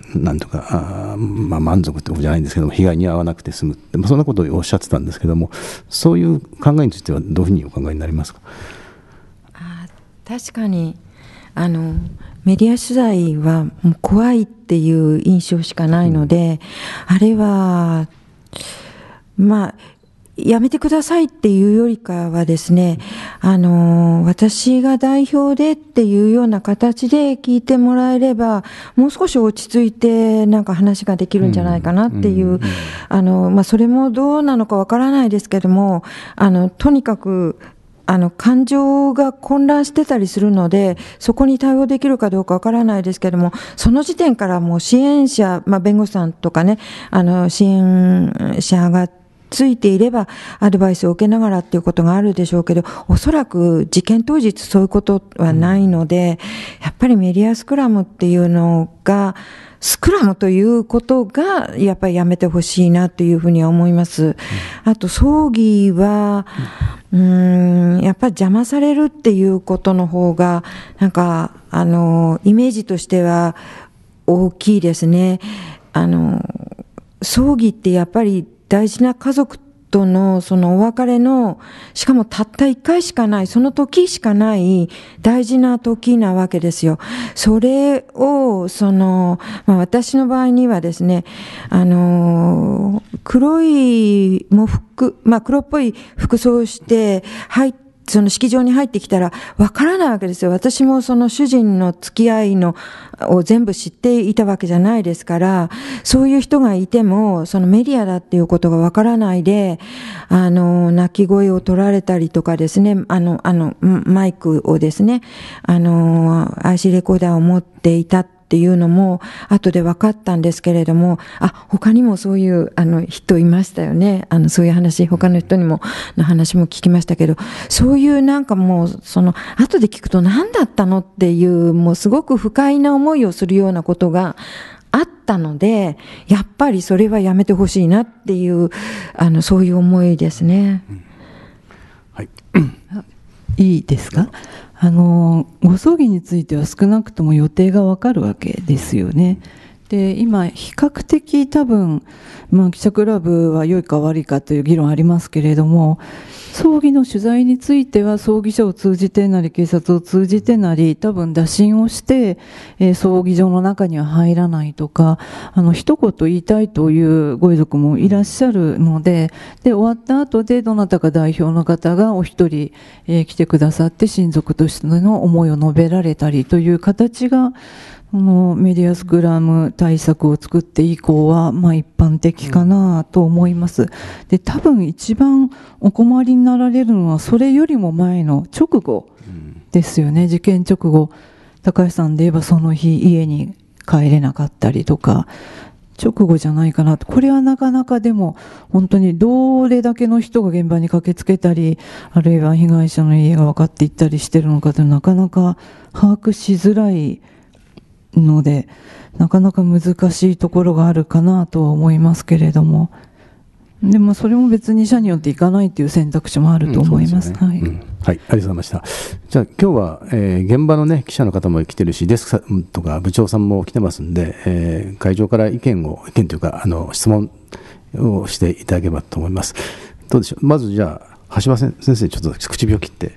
Speaker 1: なんとかあ、まあ、満足ってことじゃないんですけども、被害に遭わなくて済むって、まあ、そんなことをおっしゃってたんですけども、そういう考えについてはどういうふうにお考えになりますか。
Speaker 2: あ、確かにあのメディア取材はもう怖いっていう印象しかないので、うん、あれはまあやめてくださいっていうよりかはですね、あの私が代表でっていうような形で聞いてもらえれば、もう少し落ち着いてなんか話ができるんじゃないかなっていう、うんうんうん、あのまあ、それもどうなのかわからないですけども、あのとにかくあの感情が混乱してたりするので、そこに対応できるかどうかわからないですけども、その時点からもう支援者、まあ、弁護士さんとかね、あの支援者がついていればアドバイスを受けながらっていうことがあるでしょうけど、おそらく事件当日そういうことはないので、やっぱりメディアスクラムっていうのがスクラムということがやっぱりやめてほしいなというふうには思います。あと葬儀はうーんやっぱり邪魔されるっていうことの方がなんかあのイメージとしては大きいですね。あの葬儀ってやっぱり大事な家族とのそのお別れの、しかもたった一回しかない、その時しかない大事な時なわけですよ。それを、その、まあ私の場合にはですね、あの、黒い喪服、まあ黒っぽい服装をして入って、その式場に入ってきたらわからないわけですよ。私もその主人の付き合いのを全部知っていたわけじゃないですから、そういう人がいてもそのメディアだっていうことがわからないで、あの泣き声を取られたりとかですね、あのあのマイクをですね、あの アイシー レコーダーを持っていたっていうのも後で分かったんですけれども、あ、他にもそういうあの人いましたよね。あのそういう話、他の人にもの話も聞きましたけど、そういうなんかもうその後で聞くと何だったのっていうもうすごく不快な思いをするようなことがあったので、やっぱりそれはやめてほしいなっていうあのそういう思いですね。うん、
Speaker 1: はい。
Speaker 3: いいですか。あのご葬儀については少なくとも予定がわかるわけですよね。で今比較的多分、まあ、記者クラブは良いか悪いかという議論ありますけれども、葬儀の取材については葬儀社を通じてなり警察を通じてなり多分打診をして、えー、葬儀場の中には入らないとか、あの一言言いたいというご遺族もいらっしゃるので、で終わった後でどなたか代表の方がお一人、えー、来てくださって親族としての思いを述べられたりという形がこのメディアスクラム対策を作って以降は、まあ一般的かなと思います。で、多分一番お困りになられるのは、それよりも前の直後ですよね。事件直後。高橋さんで言えばその日家に帰れなかったりとか、直後じゃないかなと。これはなかなかでも、本当にどれだけの人が現場に駆けつけたり、あるいは被害者の家が分かっていったりしてるのかというのはなかなか把握しづらいので、なかなか難しいところがあるかなとは思いますけれども、でもそれも別に社によっていかないという選択肢もあると思います。はい、うん、
Speaker 1: はい、ありがとうございました。じゃあ今日は、えー、現場の、ね、記者の方も来てるし、デスクさんとか部長さんも来てますんで、えー、会場から意見を意見というかあの質問をしていただければと思います。どうでしょう。まずじゃあ橋場先生、ちょっと唇を切って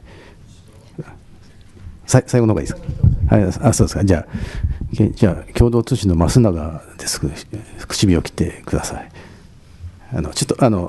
Speaker 1: さ最後の方がいいですか。はい、あ、そうですか。じゃあじゃあ共同通信の増永です。唇を切ってください。あのちょっとあの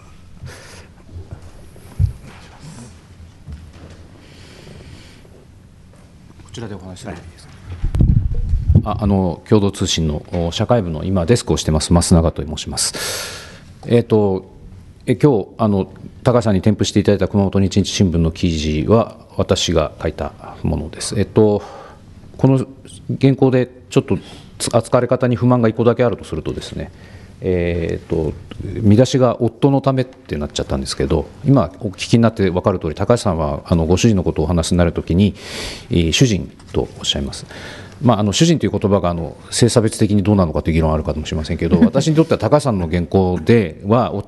Speaker 4: こちらでお話ししていいですか。はい、ああの共同通信の社会部の今デスクをしてます増永と申します。えっ、ー、とえ今日あの高橋さんに添付していただいた熊本日日新聞の記事は私が書いたものです。えっ、ー、とこの原稿でちょっと扱われ方に不満がいっこだけあるとするとですね、えー、と見出しが夫のためってなっちゃったんですけど、今お聞きになって分かる通り、高橋さんはあのご主人のことをお話しになるときに、えー、主人とおっしゃいます。まあ、あの主人という言葉があの性差別的にどうなのかという議論はあるかもしれませんけど、私にとっては高橋さんの原稿では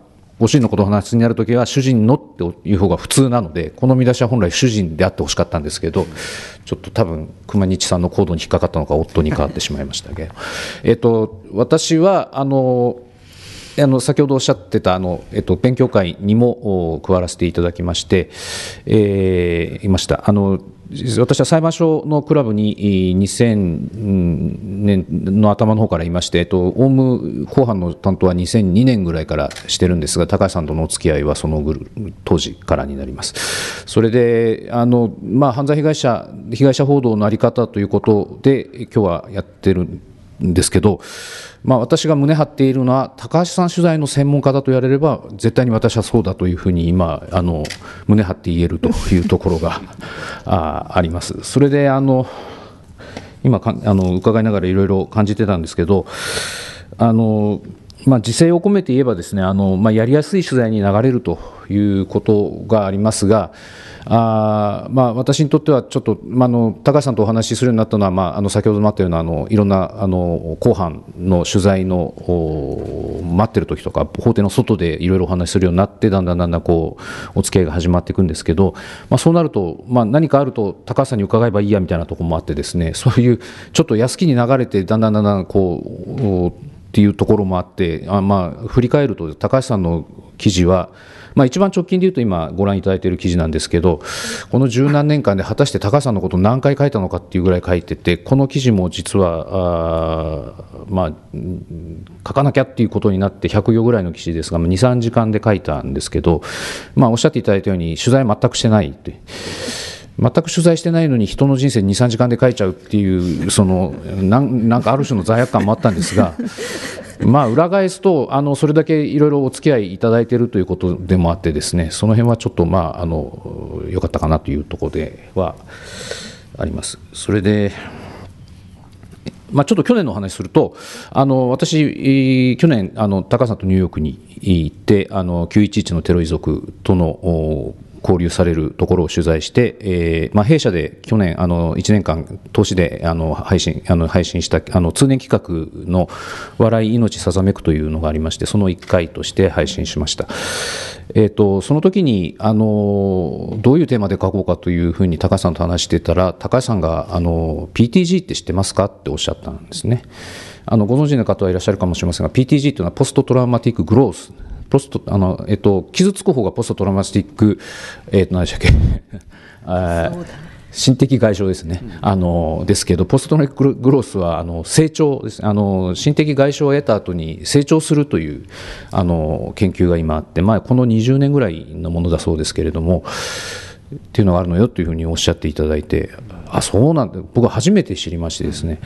Speaker 4: ご主人のことをお話になるときは主人のっていう方が普通なので、この見出しは本来主人であってほしかったんですけど、ちょっと多分熊日さんの行動に引っかかったのか夫に変わってしまいましたけどえっと私はあのあの先ほどおっしゃってたあの、えっと、勉強会にも加わらせていただきまして、えー、いました。あの私は裁判所のクラブににせんねんの頭の方からいまして、えっと、オウム公判の担当はにせんにねんぐらいからしてるんですが、高橋さんとのお付き合いはその当時からになります。それであの、まあ、犯罪被害者被害者報道の在り方ということで今日はやってるんですけど、まあ、私が胸張っているのは高橋さん取材の専門家だと言われれば絶対に私はそうだというふうに今あの胸張って言えるというところが あ, あります。それであの今かあの伺いながらいろいろ感じてたんですけど、あの、まあ、自制を込めて言えばですね、あの、まあ、やりやすい取材に流れるということがありますが、あまあ、私にとってはちょっと、まあ、あの高橋さんとお話しするようになったのは、まあ、あの先ほどもあったようなあのいろんなあの公判の取材の待ってる時とか法廷の外でいろいろお話しするようになって、だんだんだんだんこうお付き合いが始まっていくんですけど、まあ、そうなると、まあ、何かあると高橋さんに伺えばいいやみたいなところもあってですね、そういうちょっと安気に流れてだんだんだんだんこうっていうところもあって、あ、まあ、振り返ると高橋さんの記事は、まあ、一番直近でいうと今ご覧いただいている記事なんですけど、この十何年間で果たして高橋さんのことを何回書いたのかっていうぐらい書いてて、この記事も実はあ、まあ、書かなきゃっていうことになってひゃく行ぐらいの記事ですが にさんじかんで書いたんですけど、まあ、おっしゃっていただいたように取材全くしてないって。全く取材してないのに人の人生にさんじかんで書いちゃうっていう、そのなん、なんかある種の罪悪感もあったんですがまあ裏返すとあのそれだけいろいろお付き合いいただいているということでもあってですね、その辺はちょっとまああの良かったかなというところではあります。それでまあ、ちょっと去年のお話すると、あの私、去年あの高橋さんとニューヨークに行ってあのきゅういちいちのテロ遺族との交流されるところを取材して、えーまあ、弊社で去年あのいちねんかん投資であの配信あの配信したあの通年企画の笑い命さざめくというのがありまして、そのいっかいとして配信しました。えー、とその時にあのどういうテーマで書こうかというふうに高橋さんと話してたら、高橋さんがあの ピーティージー って知ってますかっておっしゃったんですね。あのご存知の方はいらっしゃるかもしれませんが、 ピーティージー というのはポストトラウマティックグロース、ポストあの、えっと、傷つく方がポストトラウマティック、えっと、何でしたっけあ心的外傷ですね、うん、あのですけど、ポストトラウマティックグロースはあの成長です。あの心的外傷を得た後に成長するというあの研究が今あって、まあ、このにじゅうねんぐらいのものだそうですけれども、っていうのがあるのよというふうにおっしゃっていただいて、あ、そうなんだ、僕は初めて知りましてですね、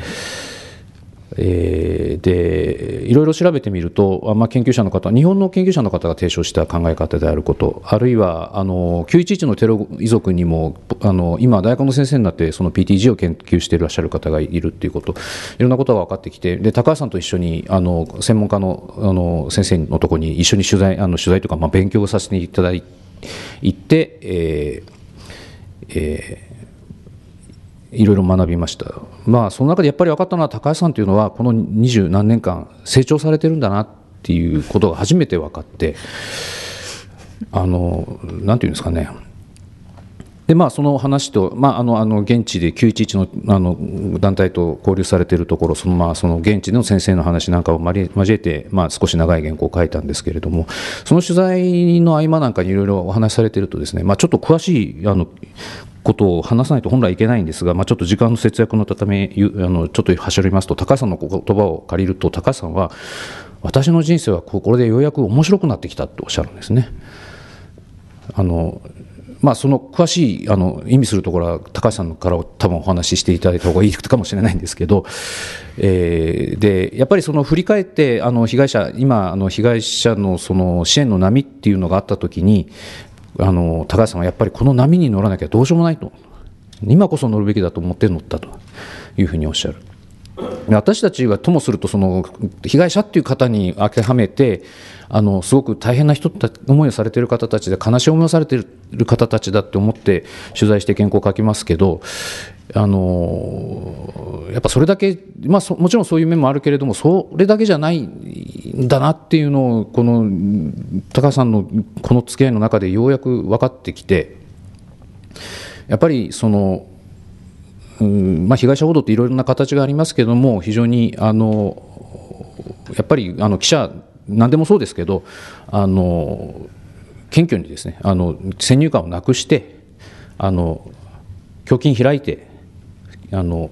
Speaker 4: えー、でいろいろ調べてみると、まあ、研究者の方、日本の研究者の方が提唱した考え方であること、あるいはあのきゅういちいちのテロ遺族にもあの今大学の先生になってその ピーティージー を研究していらっしゃる方がいるということ、いろんなことが分かってきて、で高橋さんと一緒にあの専門家 の, あの先生のところに一緒に取材あの取材というか、まあ、勉強をさせていただいて、えーえーいろいろ学びました。まあ、その中でやっぱり分かったのは、高橋さんというのはこの二十何年間成長されてるんだなっていうことが初めて分かって、あのなんていうんですかね、でまあ、その話と、まあ、あのあの現地できゅういちいち の, あの団体と交流されているところ、その,、まあ、その現地の先生の話なんかを交えて、まあ、少し長い原稿を書いたんですけれども、その取材の合間なんかにいろいろお話しされているとですね、まあ、ちょっと詳しいあのことを話さないと本来いけないんですが、まあ、ちょっと時間の節約のためあのちょっと走りますと、高橋さんの言葉を借りると、高橋さんは私の人生はこれでようやく面白くなってきたとおっしゃるんですね。あのまあ、その詳しいあの意味するところは高橋さんから多分お話ししていただいた方がいいかもしれないんですけど、えー、でやっぱりその振り返ってあの被害者今あの被害者のその支援の波っていうのがあったときに、あの高橋さんはやっぱりこの波に乗らなきゃどうしようもないと、今こそ乗るべきだと思って乗ったというふうにおっしゃる。 私たちはともするとその被害者っていう方に当てはめてあのすごく大変な人た思いをされている方たちで悲しい思いをされている方たちだって思って取材して原稿を書きますけど、あのやっぱそれだけ、まあ、もちろんそういう面もあるけれどもそれだけじゃないんだなっていうのをこの高橋さんのこの付き合いの中でようやく分かってきて、やっぱりそのうんまあ、被害者報道っていろいろな形がありますけれども、非常にあのやっぱりあの記者何でもそうですけど、あの謙虚にですね、あの先入観をなくしてあの胸襟開いてあの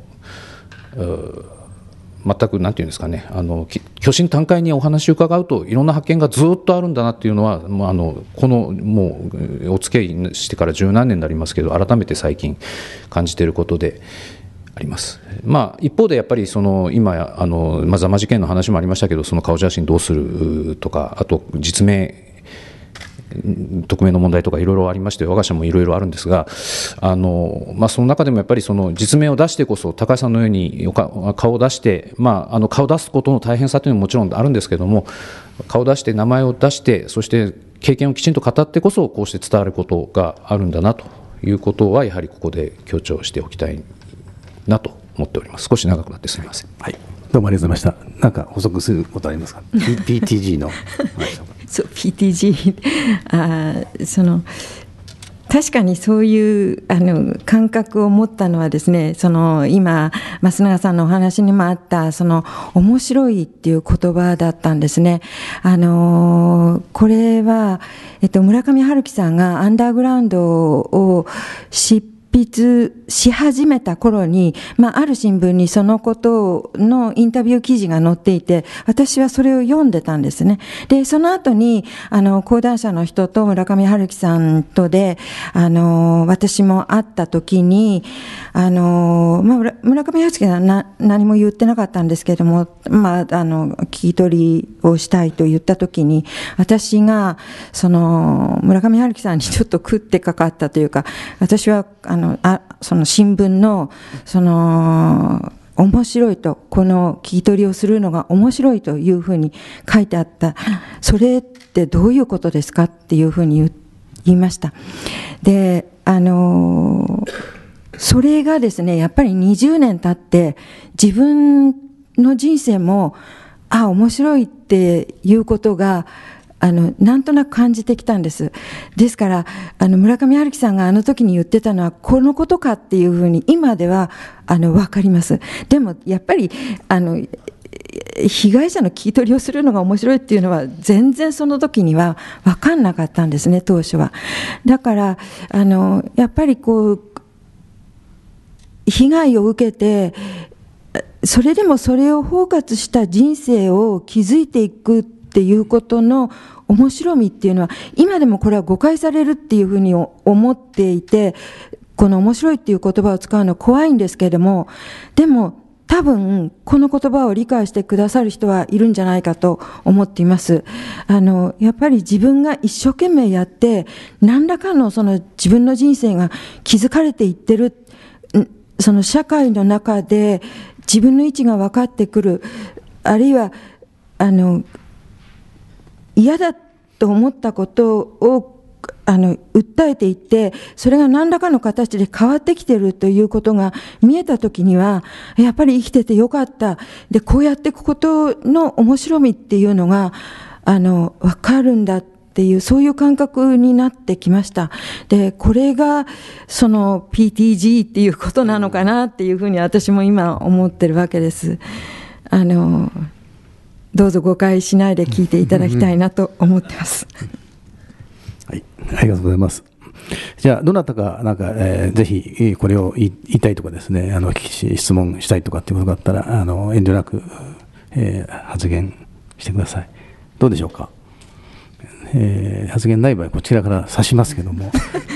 Speaker 4: 全くなんていうんですかね、あの虚心坦懐にお話を伺うといろんな発見がずっとあるんだなっていうのは、もうあのこのもうお付き合いしてから十何年になりますけど、改めて最近感じていることであります。まあ、一方でやっぱりその今あの、まあ、座間事件の話もありましたけど、その顔写真どうするとか、あと実名匿名の問題とかいろいろありまして、我が社もいろいろあるんですが、あの、まあ、その中でもやっぱりその実名を出してこそ、高橋さんのように顔を出して、まあ、あの顔を出すことの大変さというのももちろんあるんですけれども、顔を出して名前を出して、そして経験をきちんと語ってこそこうして伝わることがあるんだなということは、やはりここで強調しておきたいなと思っております。少し長くなってすみません。
Speaker 1: はい、どうもありがとうございました。なんか補足することありますか？ ピーティージー の
Speaker 2: そう ピーティージー あその確かにそういうあの感覚を持ったのはですね、その今増永さんのお話にもあったその面白いっていう言葉だったんですね。あのこれは、えっと、村上春樹さんがアンダーグラウンドを執筆し始めた頃に、まあ、ある新聞にそのことのインタビュー記事が載っていて、私はそれを読んでたんですね。で、その後に、あの、講談社の人と村上春樹さんとで、あの、私も会った時に、あの、まあ、村上春樹さんはな何も言ってなかったんですけれども、まあ、あの、聞き取りをしたいと言った時に、私が、その、村上春樹さんにちょっと食ってかかったというか、私は、あの、あその新聞のその面白いと、この聞き取りをするのが面白いというふうに書いてあった。それってどういうことですかっていうふうに言いました。で、あのそれがですね、やっぱりにじゅうねん経って自分の人生もあ面白いっていうことがあのなんとなく感じてきたんです。ですからあの村上春樹さんがあの時に言ってたのはこのことかっていうふうに今ではあの分かります。でもやっぱりあの被害者の聞き取りをするのが面白いっていうのは全然その時には分かんなかったんですね、当初は。だからあのやっぱりこう被害を受けてそれでもそれを包括した人生を築いていくっていうことの面白みっていうのは今でもこれは誤解されるっていうふうに思っていて、この面白いっていう言葉を使うのは怖いんですけれども、でも多分この言葉を理解してくださる人はいるんじゃないかと思っています。あのやっぱり自分が一生懸命やって何らかのその自分の人生が築かれていってる、その社会の中で自分の位置が分かってくる、あるいはあの嫌だと思ったことをあの訴えていって、それが何らかの形で変わってきているということが見えたときには、やっぱり生きててよかった。で、こうやっていくことの面白みっていうのがあの分かるんだっていう、そういう感覚になってきました。で、これがその ピーティージー っていうことなのかなっていうふうに私も今思ってるわけです。あのどうぞ誤解しないで聞いていただきたいなと思ってます。
Speaker 1: はい、ありがとうございます。じゃあどなたかなんか、えー、ぜひこれを言いたいとかですね、あの質問したいとかっていうことがあったらあの遠慮なく、えー、発言してください。どうでしょうか。えー、発言ない場合こちらから指しますけども。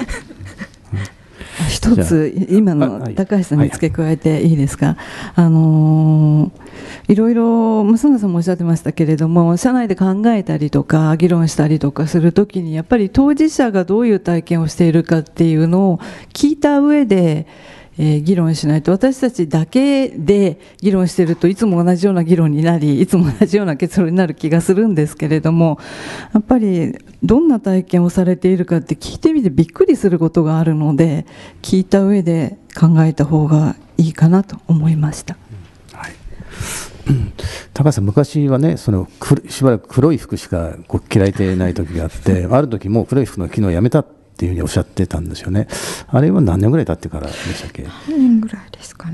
Speaker 3: 一つ今の高橋さんに付け加えていいですか。はいはい、あのー、いろいろ増永さんもおっしゃってましたけれども、社内で考えたりとか議論したりとかするときにやっぱり当事者がどういう体験をしているかっていうのを聞いた上で、ええー議論しないと、私たちだけで議論しているといつも同じような議論になり、いつも同じような結論になる気がするんですけれども、やっぱりどんな体験をされているかって聞いてみてびっくりすることがあるので、聞いた上で考えた方がいいかなと思いました。
Speaker 1: 高橋さん、昔はね、そのくしばらく黒い服しかこう着られてない時があって、ある時もう黒い服の機能をやめたっていうふうにおっしゃってたんですよね。あれは何年ぐらい経ってからでしたっけ？
Speaker 2: 何年ぐらいですかね。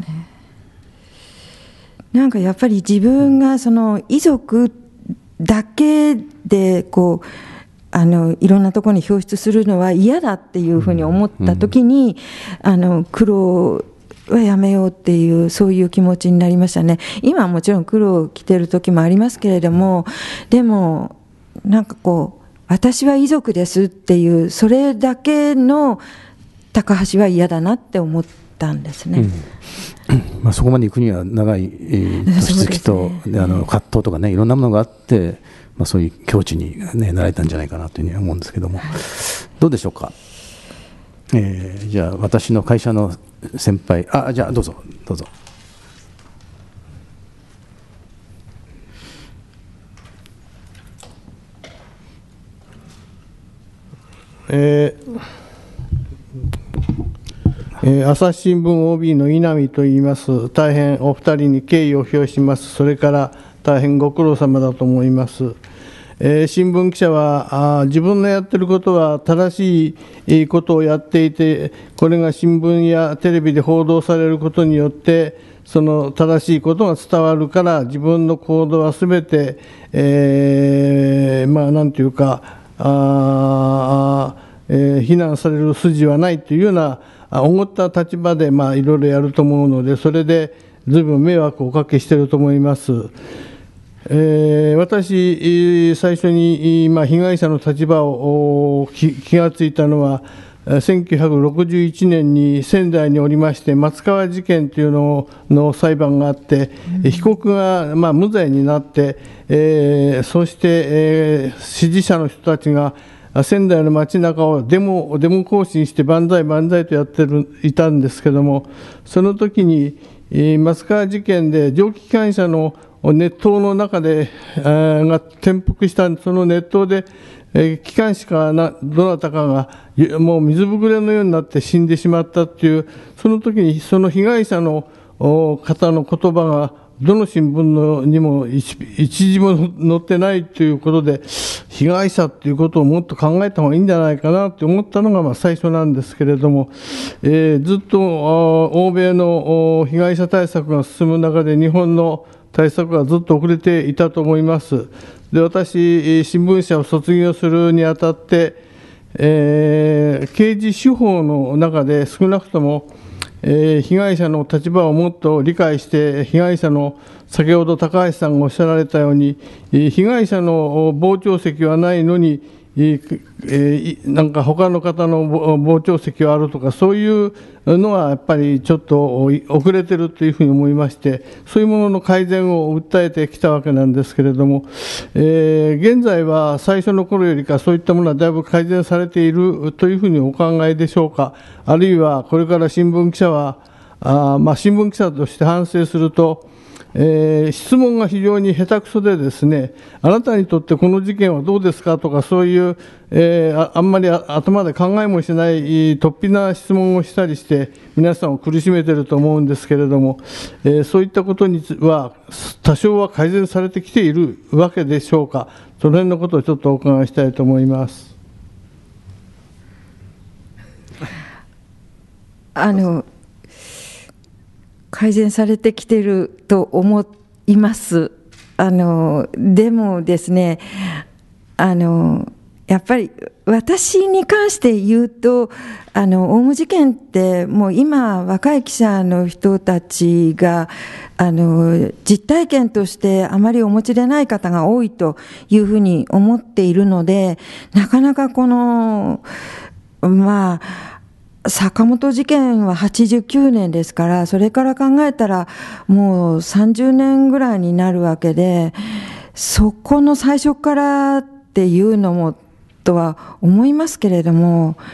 Speaker 2: なんかやっぱり自分がその遺族だけでこうあのいろんなところに表出するのは嫌だっていうふうに思った時に、うんうん、あの黒はやめようっていうそういう気持ちになりましたね。今はもちろん黒を着てる時もありますけれども、でもなんかこう私は遺族ですっていうそれだけの高橋は嫌だなって思ったんですね。
Speaker 1: うんまあ、そこまで行くには長い、えー、年月と、ね、あの葛藤とかね、いろんなものがあって、まあ、そういう境地に、ね、なられたんじゃないかなというふうに思うんですけども、はい、どうでしょうか。えー、じゃあ私の会社の先輩、あ、じゃあどうぞどうぞ。
Speaker 5: えーえー、朝日新聞 オービー の稲見と言います。大変お二人に敬意を表します。それから大変ご苦労様だと思います。えー、新聞記者はあ自分のやっていることは正しいことをやっていて、これが新聞やテレビで報道されることによってその正しいことが伝わるから、自分の行動はすべて、えー、まあなんていうかあ、えー、非難される筋はないというような思った立場でまあいろいろやると思うので、それでずいぶん迷惑をおかけしていると思います。えー、私、最初に、まあ、被害者の立場を気がついたのは、せんきゅうひゃくろくじゅういちねんに仙台におりまして、松川事件というのの裁判があって、うん、被告が、まあ、無罪になって、えー、そして、えー、支持者の人たちが仙台の街中をデモ、デモ行進して万歳万歳とやってるいたんですけれども、その時に、えー、松川事件で蒸気機関車の熱湯の中で、えー、が転覆した、その熱湯で、えー、機関士かなどなたかがもう水ぶくれのようになって死んでしまったっていう、その時にその被害者の方の言葉がどの新聞のにも一, 一字も載ってないということで、被害者ということをもっと考えた方がいいんじゃないかなと思ったのがまあ最初なんですけれども、えー、ずっと欧米の被害者対策が進む中で日本の対策がずっと遅れていたと思います。で、私、新聞社を卒業するにあたって、えー、刑事司法の中で少なくとも、えー、被害者の立場をもっと理解して、被害者の先ほど高橋さんがおっしゃられたように、被害者の傍聴席はないのに、えー、なんか他の方の傍聴席はあるとか、そういうのはやっぱりちょっと遅れてるというふうに思いまして、そういうものの改善を訴えてきたわけなんですけれども、えー、現在は最初の頃よりかそういったものはだいぶ改善されているというふうにお考えでしょうか。あるいはこれから新聞記者は、あまあ新聞記者として反省すると、えー、質問が非常に下手くそでですね、あなたにとってこの事件はどうですかとか、そういう、えー、あ, あんまり頭で考えもしない突飛な質問をしたりして皆さんを苦しめていると思うんですけれども、えー、そういったことには多少は改善されてきているわけでしょうか。その辺のことをちょっとお伺いしたいと思います。
Speaker 2: あの改善されてきていると思います。あのでもですね、あのやっぱり私に関して言うと、あのオウム事件ってもう今若い記者の人たちがあの実体験としてあまりお持ちでない方が多いというふうに思っているので、なかなかこのまあ坂本事件ははちじゅうきゅうねんですから、それから考えたらもうさんじゅうねんぐらいになるわけで、そこの最初からっていうのもとは思いますけれども、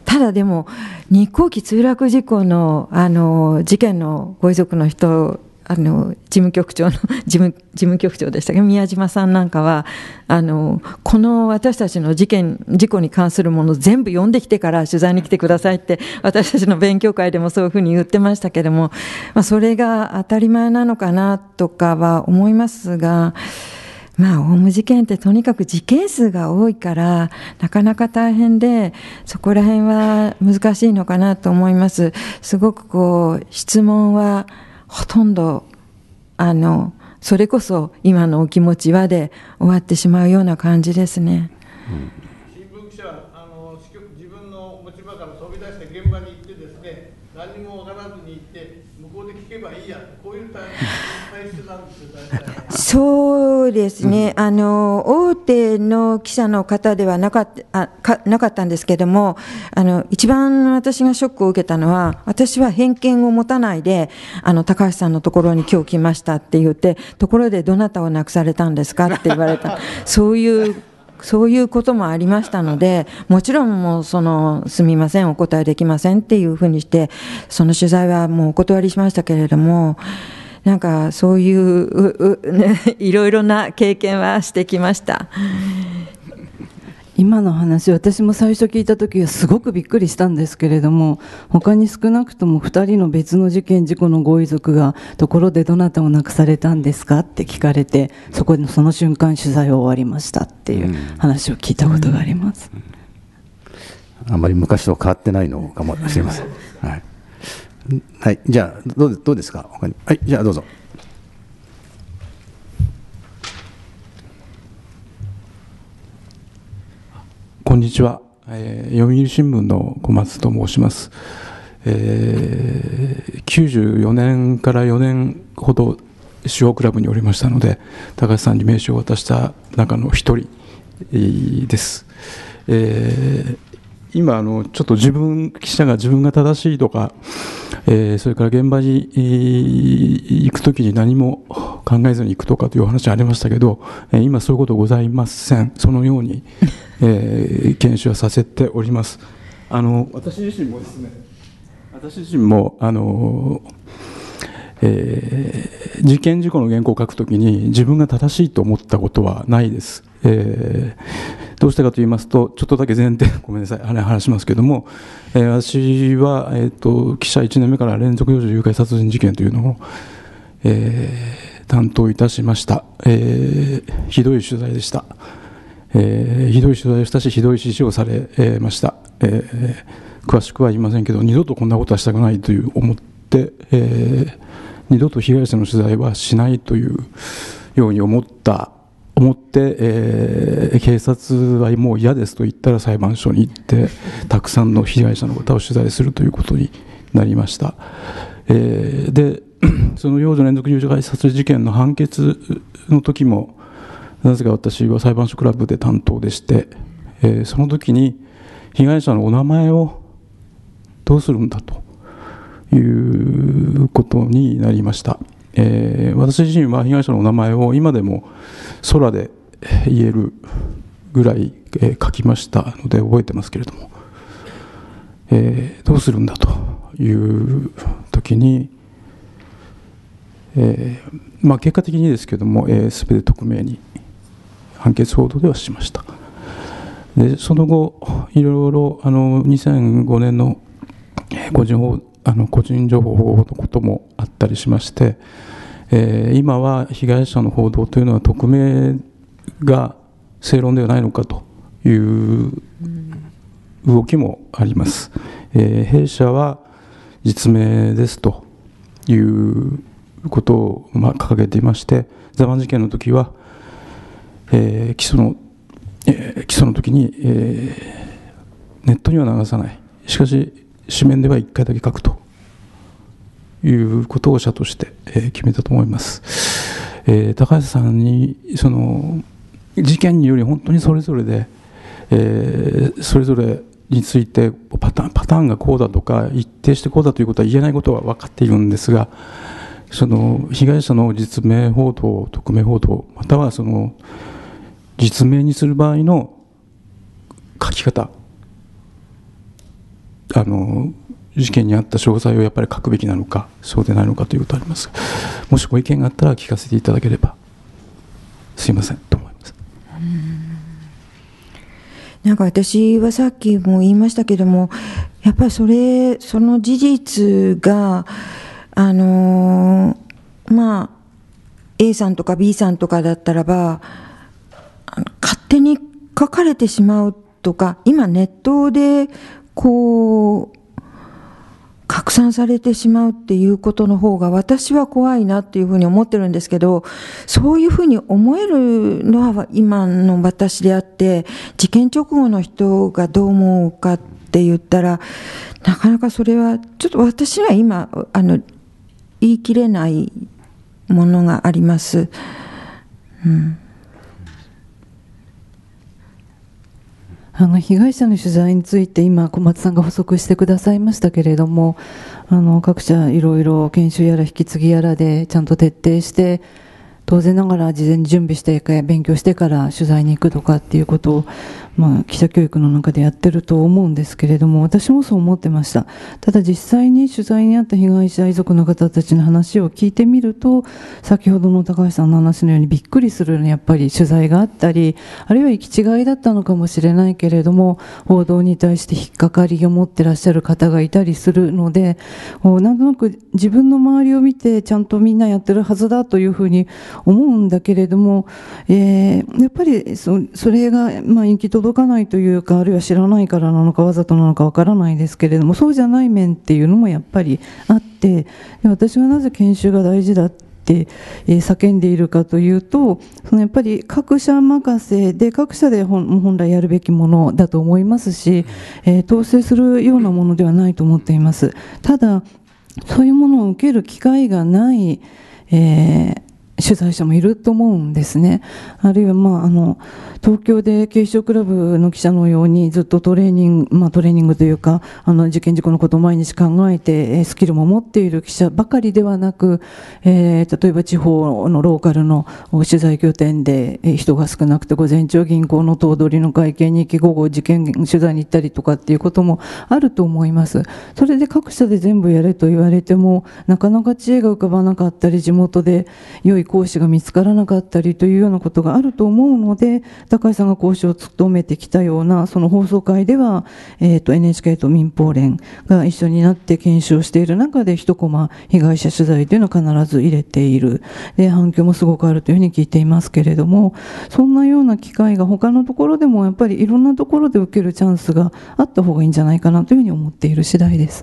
Speaker 2: ただでも日航機墜落事故のあの事件のご遺族の人、あの事務局長の事務事務局長でしたけど、宮島さんなんかはあのこの私たちの事件事故に関するもの全部読んできてから取材に来てくださいって私たちの勉強会でもそういうふうに言ってましたけども、まあ、それが当たり前なのかなとかは思いますが、まあ、オウム事件ってとにかく事件数が多いからなかなか大変で、そこら辺は難しいのかなと思います。すごくこう質問はほとんどあのそれこそ今のお気持ちはで終わってしまうような感じですね。
Speaker 5: 新聞記者はあの自分の持ち場から飛び出して現場に行ってですね、何も分からずに行って向こうで聞けばいいや、こういう体質なんですよ、大体。
Speaker 2: そうですね、うん、あの大手の記者の方ではなかった、あかなかったんですけれども、あの一番私がショックを受けたのは、私は偏見を持たないであの高橋さんのところに今日来ましたって言って、ところでどなたを亡くされたんですかって言われたそういうそういうこともありましたので、もちろんもうそのすみません、お答えできませんっていうふうにして、その取材はもうお断りしましたけれども、なんかそういう、う、ね、いろいろな経験はしてきました。
Speaker 3: 今の話、私も最初聞いたときはすごくびっくりしたんですけれども、他に少なくともふたりの別の事件事故のご遺族が、ところでどなたを亡くされたんですかって聞かれて、そこでその瞬間取材を終わりましたっていう話を聞いたことがあります。
Speaker 1: うん、あまり昔と変わってないのかもしれません。はい、はい、じゃあどう、どうですか、他に。はい、じゃあどうぞ。
Speaker 6: こんにちは、えー、読売新聞の小松と申します。えー、きゅうじゅうよねんからよねんほど司法クラブにおりましたので、高橋さんに名刺を渡した中の一人です。えー、今あのちょっと自分記者が自分が正しいとか、えー、それから現場に、えー、行くときに何も考えずに行くとかというお話ありましたけど、えー、今そういうことございません。そのように、えー、研修はさせております。あの私自身もですね、私自身もあの、えー、事件事故の原稿を書くときに自分が正しいと思ったことはないです。えー、どうしてかと言いますと、ちょっとだけ前提ごめんなさい、話しますけれども、えー、私は、えーと、記者いちねんめから連続幼女誘拐殺人事件というのを、えー、担当いたしました。えー、ひどい取材でした。えー、ひどい取材をしたし、ひどい指示をされ、えー、ました。えー、詳しくは言いませんけど、二度とこんなことはしたくないという思って、えー、二度と被害者の取材はしないというように思った思って、えー、警察はもう嫌ですと言ったら裁判所に行ってたくさんの被害者の方を取材するということになりました。えー、でその幼女連続誘拐殺人事件の判決の時もなぜか私は裁判所クラブで担当でして、えー、その時に被害者のお名前をどうするんだということになりました。えー、私自身は被害者のお名前を今でも空で言えるぐらい、えー、書きましたので覚えてますけれども、えー、どうするんだという時に、えーまあ、結果的にですけれども、えー、全て匿名に判決報道ではしました。でその後いろいろあのにせんごねんの個人法あの個人情報保護のこともあったりしまして、えー、今は被害者の報道というのは匿名が正論ではないのかという動きもあります。えー、弊社は実名ですということを、まあ、掲げていまして、ザマン事件の時は、えー、起訴の、えー、起訴の時に、えー、ネットには流さない、しかし紙面ではいっかいだけ書くということを社として、えー、決めたと思います。えー、高橋さんにその事件により本当にそれぞれで、えー、それぞれについてパターン、パターンがこうだとか一定してこうだということは言えないことは分かっているんですが、その被害者の実名報道、匿名報道、またはその実名にする場合の書き方あの事件にあった詳細をやっぱり書くべきなのか、そうでないのかということがあります。もしご意見があったら聞かせていただければすいませんと思います。
Speaker 2: なんか私はさっきも言いましたけども、やっぱりそれその事実があのー、まあ A さんとか B さんとかだったらば勝手に書かれてしまうとか、今ネットでこう拡散されてしまうっていうことの方が私は怖いなっていうふうに思ってるんですけど、そういうふうに思えるのは今の私であって、事件直後の人がどう思うかって言ったら、なかなかそれはちょっと私には今あの言い切れないものがあります。うん、
Speaker 3: あの被害者の取材について今小松さんが補足してくださいましたけれども、あの各社いろいろ研修やら引き継ぎやらでちゃんと徹底して、当然ながら事前に準備して勉強してから取材に行くとかっていうことを、まあ、記者教育の中でやってると思うんですけれども、私もそう思ってました。ただ実際に取材にあった被害者遺族の方たちの話を聞いてみると、先ほどの高橋さんの話のようにびっくりするようにやっぱり取材があったり、あるいは行き違いだったのかもしれないけれども、報道に対して引っかかりを持ってらっしゃる方がいたりするので、なんとなく自分の周りを見てちゃんとみんなやってるはずだというふうに思うんだけれども、えー、やっぱり そ, それがまあ行き届かないというか、あるいは知らないからなのかわざとなのかわからないですけれども、そうじゃない面っていうのもやっぱりあって、で私がなぜ研修が大事だって叫んでいるかというと、そのやっぱり各社任せで各社で 本, 本来やるべきものだと思いますし、えー、統制するようなものではないと思っています。ただそういうものを受ける機会がない、えー取材者もいると思うんですね。あるいは、まあ、あの東京で警視庁クラブの記者のようにずっとトレーニング、まあ、トレーニングというか、あの事件事故のことを毎日考えてスキルも持っている記者ばかりではなく、えー、例えば地方のローカルの取材拠点で人が少なくて午前中銀行の頭取の会見に行き、午後事件取材に行ったりとかっていうこともあると思います。それで各社で全部やれと言われてもなかなか知恵が浮かばなかったり、地元で良い講師が見つからなかったりというようなことがあると思うので、高橋さんが講師を務めてきたようなその放送会では、えー、と エヌエイチケー と民放連が一緒になって研修をしている中で一コマ被害者取材というのを必ず入れている。で反響もすごくあるというふうに聞いていますけれども、そんなような機会が他のところでもやっぱりいろんなところで受けるチャンスがあった方がいいんじゃないかなというふうに思っている次第です。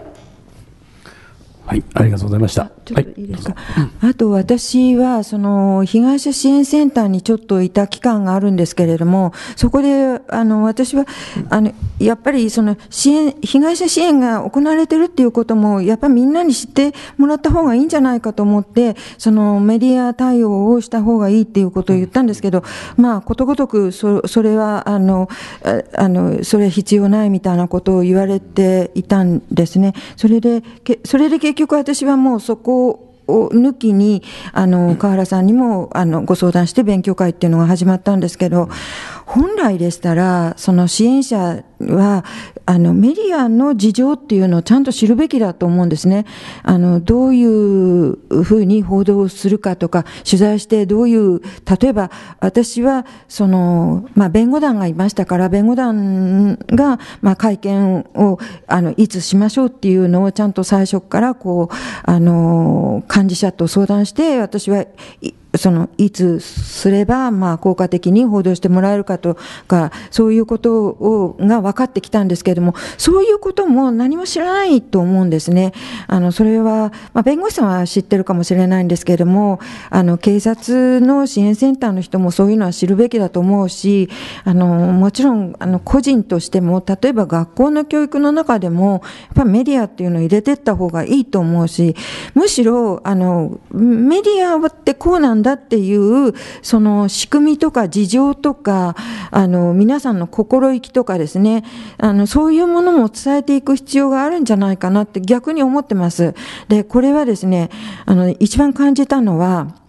Speaker 1: はい、ありがとうございました。
Speaker 2: ちょっといいですか。はい、あと私はその被害者支援センターにちょっといた期間があるんですけれども、そこであの私はあのやっぱりその支援被害者支援が行われているっていうこともやっぱりみんなに知ってもらった方がいいんじゃないかと思って、そのメディア対応をした方がいいっていうことを言ったんですけど、まあことごとく そ, それはあのあのそれは必要ないみたいなことを言われていたんですね。それでそれで結局私はもうそこを抜きにあの川原さんにもあのご相談して勉強会っていうのが始まったんですけど、本来でしたらその支援者はあのメディアの事情っていうのをちゃんと知るべきだと思うんですね。あのどういうふうに報道するかとか、取材してどういう、例えば私はその、まあ、弁護団がいましたから、弁護団が、まあ、会見をあのいつしましょうっていうのをちゃんと最初からこうあの幹事社と相談して、私はいそのいつすればまあ効果的に報道してもらえるかとか、そういうことをが分かってきたんですけれども、そういうことも何も知らないと思うんですね。あのそれは、まあ、弁護士さんは知ってるかもしれないんですけれども、あの警察の支援センターの人もそういうのは知るべきだと思うし、あのもちろんあの個人としても、例えば学校の教育の中でもやっぱりメディアっていうのを入れていった方がいいと思うし、むしろあのメディアってこうなんだだっていうその仕組みとか事情とか、あの皆さんの心意気とかですね、あのそういうものも伝えていく必要があるんじゃないかなって逆に思ってます。でこれはですね、あの一番感じたのは、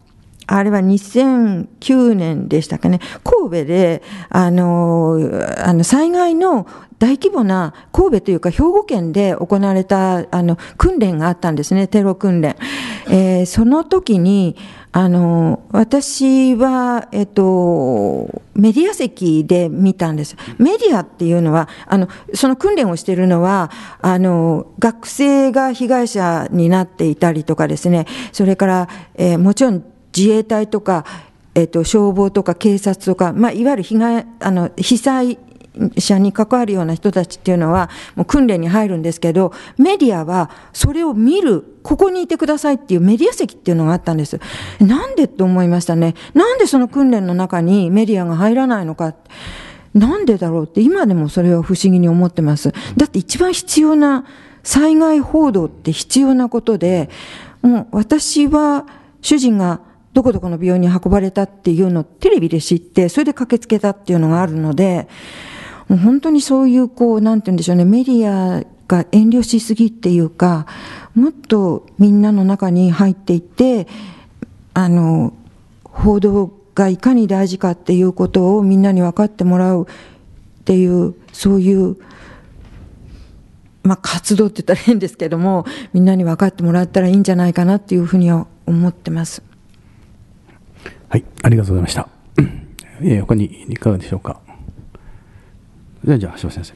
Speaker 2: あれはにせんきゅうねんでしたかね、神戸であのあの災害の大規模な、神戸というか兵庫県で行われたあの訓練があったんですね、テロ訓練。えー、その時にあの私は、えっと、メディア席で見たんです。メディアっていうのは、あのその訓練をしているのはあの学生が被害者になっていたりとかですね、それから、えー、もちろん自衛隊とか、えっと、消防とか警察とか、まあ、いわゆる被害あの被災者に関わるような人たちっていうのはもう訓練に入るんですけど、メディアはそれを見る、ここにいてくださいっていうメディア席っていうのがあったんです。なんでと思いましたね。なんでその訓練の中にメディアが入らないのか、なんでだろうって今でもそれは不思議に思ってます。だって一番必要な災害報道って必要なことで、もう私は主人がどこどこの病院に運ばれたっていうのをテレビで知って、それで駆けつけたっていうのがあるので、もう本当にそういうこうなんて言うんでしょうね、メディアが遠慮しすぎっていうか、もっとみんなの中に入っていって、あの報道がいかに大事かっていうことをみんなに分かってもらうっていう、そういうまあ活動って言ったら変ですけども、みんなに分かってもらったらいいんじゃないかなっていうふうには思ってます。
Speaker 1: はい、ありがとうございました。えー、他にいかがでしょうか。じゃあ、じゃあ橋本先生。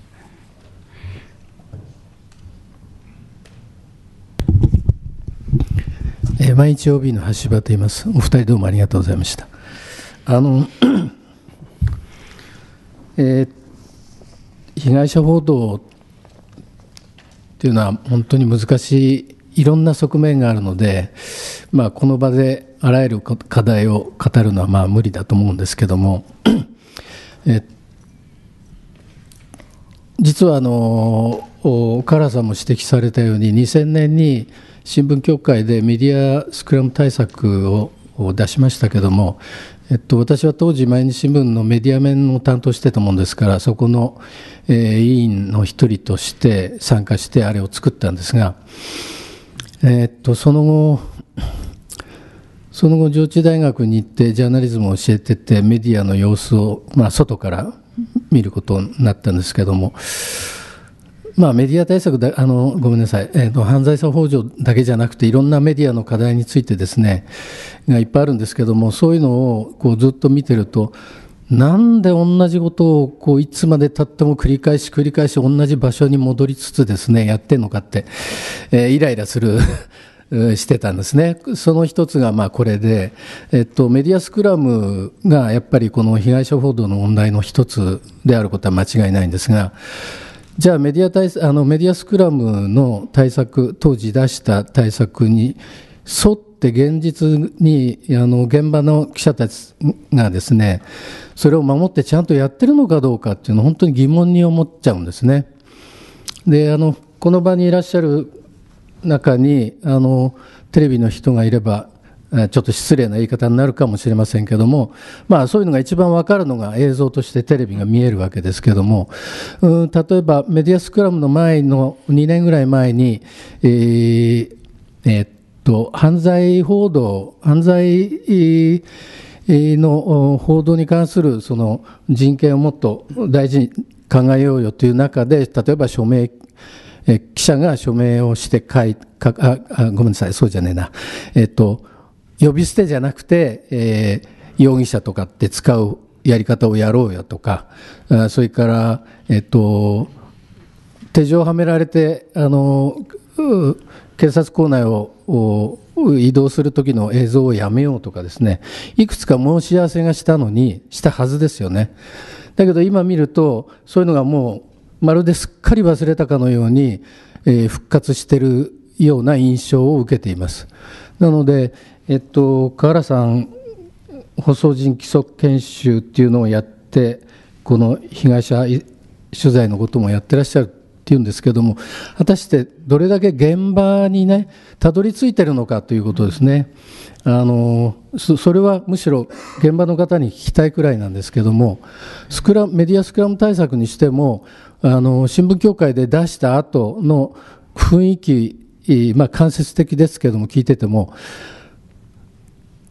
Speaker 7: えー、毎日 オービー の橋場と言います。お二人どうもありがとうございました。あの、えー、被害者報道っていうのは本当に難しい、いろんな側面があるので、まあ、この場であらゆる課題を語るのはまあ無理だと思うんですけども、え実はあの岡原さんも指摘されたように、にせんねんに新聞協会でメディアスクラム対策を出しましたけども、えっと、私は当時毎日新聞のメディア面を担当してたもんですから、そこの、えー、委員の一人として参加してあれを作ったんですが、えっと、その後その後上智大学に行ってジャーナリズムを教えてて、メディアの様子を、まあ、外から見ることになったんですけども、まあ、メディア対策だ、あのごめんなさい、えーと、犯罪者幇助だけじゃなくて、いろんなメディアの課題についてですね、がいっぱいあるんですけども、そういうのをこうずっと見てると、なんで同じことをこういつまでたっても繰り返し繰り返し同じ場所に戻りつつですね、やってんのかって、えー、イライラするしてたんですね。その一つがまあこれで、えっと、メディアスクラムがやっぱりこの被害者報道の問題の一つであることは間違いないんですが、じゃあメディア対あのメディアスクラムの対策、当時出した対策に沿って現実にあの現場の記者たちがですね、それを守ってちゃんとやってるのかどうかっていうのを本当に疑問に思っちゃうんですね。で、あのこの場にいらっしゃる中にあのテレビの人がいればちょっと失礼な言い方になるかもしれませんけども、まあ、そういうのが一番分かるのが映像としてテレビが見えるわけですけども、うん、例えばメディアスクラムの前のにねんぐらい前に、えーえー、っと犯罪報道犯罪の報道に関するその人権をもっと大事に考えようよという中で、例えば署名え記者が署名をして書いかああごめんなさい、そうじゃねえな、えっと、呼び捨てじゃなくて、えー、容疑者とかって使うやり方をやろうよとか、あそれから、えっと、手錠をはめられてあの警察構内を移動する時の映像をやめようとかですね、いくつか申し合わせがしたのにしたはずですよね。だけど今見るとそういうのがもうまるですっかり忘れたかのように、えー、復活しているような印象を受けています。なので、えっと、河原さん、放送人基礎研修っていうのをやって、この被害者取材のこともやってらっしゃるっていうんですけども、果たしてどれだけ現場にね、たどり着いているのかということですね。あのそれはむしろ現場の方に聞きたいくらいなんですけども、スクラメディアスクラム対策にしても、あの新聞協会で出した後の雰囲気、まあ、間接的ですけども聞いてても、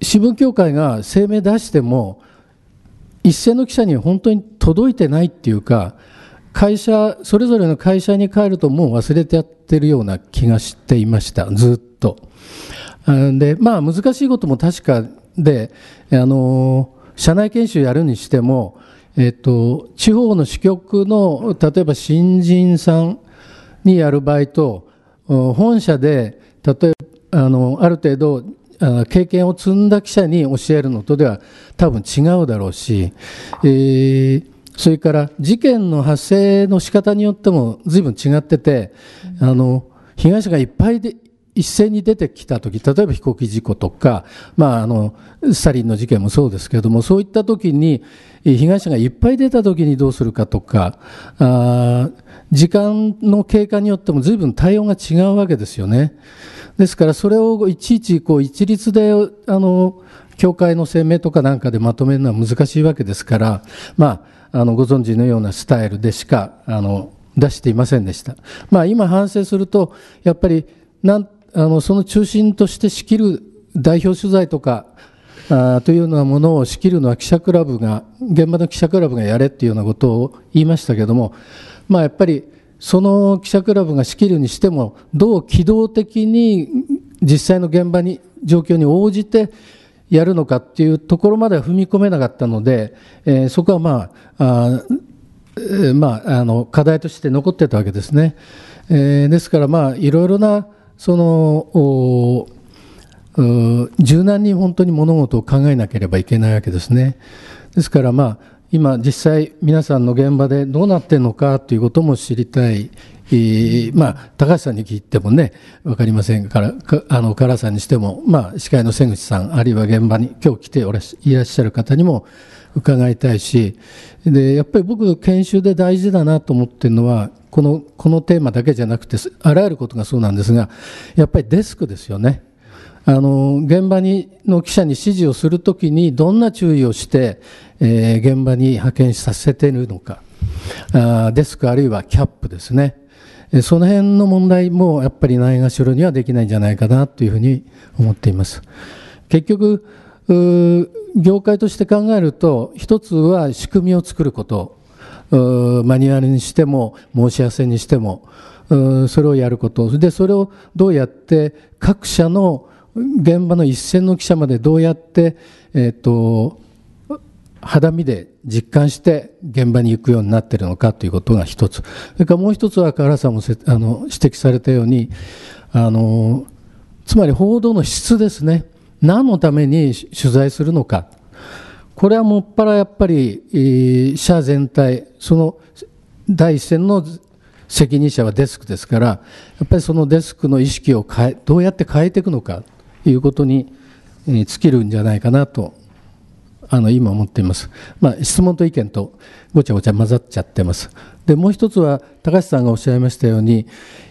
Speaker 7: 新聞協会が声明出しても一斉の記者に本当に届いてないっていうか、会社それぞれの会社に帰るともう忘れてやってるような気がしていました、ずっと。でまあ難しいことも確かで、あの社内研修やるにしても、えっと、地方の支局の例えば新人さんにやる場合と、本社で例えばあのある程度経験を積んだ記者に教えるのとでは多分違うだろうし、えー、それから事件の発生の仕方によっても随分違ってて、あの被害者がいっぱいで一斉に出てきたとき、例えば飛行機事故とか、まあ、あのサリンの事件もそうですけれども、そういったときに被害者がいっぱい出たときにどうするかとか、あ時間の経過によっても随分対応が違うわけですよね。ですからそれをいちいちこう一律であの協会の声明とかなんかでまとめるのは難しいわけですから、まあ、あのご存知のようなスタイルでしかあの出していませんでした。まあ、今反省するとやっぱりなんあのその中心として仕切る代表取材とかあというようなものを仕切るのは記者クラブが、現場の記者クラブがやれっていうようなことを言いましたけれども、まあ、やっぱりその記者クラブが仕切るにしても、どう機動的に実際の現場に状況に応じてやるのかっていうところまでは踏み込めなかったので、えー、そこはまああ、えーまあ、あの課題として残ってたわけですね。えー、ですからまあいろいろなその柔軟に本当に物事を考えなければいけないわけですね。ですからまあ今実際皆さんの現場でどうなっているのかということも知りたい。まあ、高橋さんに聞いてもね分かりませんから、あの唐さんにしても、まあ、司会の瀬口さんあるいは現場に今日来ていらっしゃる方にも伺いたいし、でやっぱり僕研修で大事だなと思っているのはこの、このテーマだけじゃなくてあらゆることがそうなんですが、やっぱりデスクですよね。あの現場にの記者に指示をするときにどんな注意をして、えー、現場に派遣させているのか、あデスクあるいはキャップですね、えー、その辺の問題もやっぱりないがしろにはできないんじゃないかなというふうに思っています。結局業界として考えると、一つは仕組みを作ること、マニュアルにしても申し合わせにしてもそれをやることで、それをどうやって各社の現場の一線の記者までどうやって、えー、と肌身で実感して現場に行くようになっているのかということが一つ。それからもう一つは河原さんもせあの指摘されたように、あのつまり報道の質ですね。何のために取材するのか、これはもっぱらやっぱり社全体、その第一線の責任者はデスクですから、やっぱりそのデスクの意識を変えどうやって変えていくのかということに尽きるんじゃないかなとあの今思っています。まあ、質問と意見とごちゃごちゃ混ざっちゃってます。でもう一つは高橋さんがおっしゃいましたように、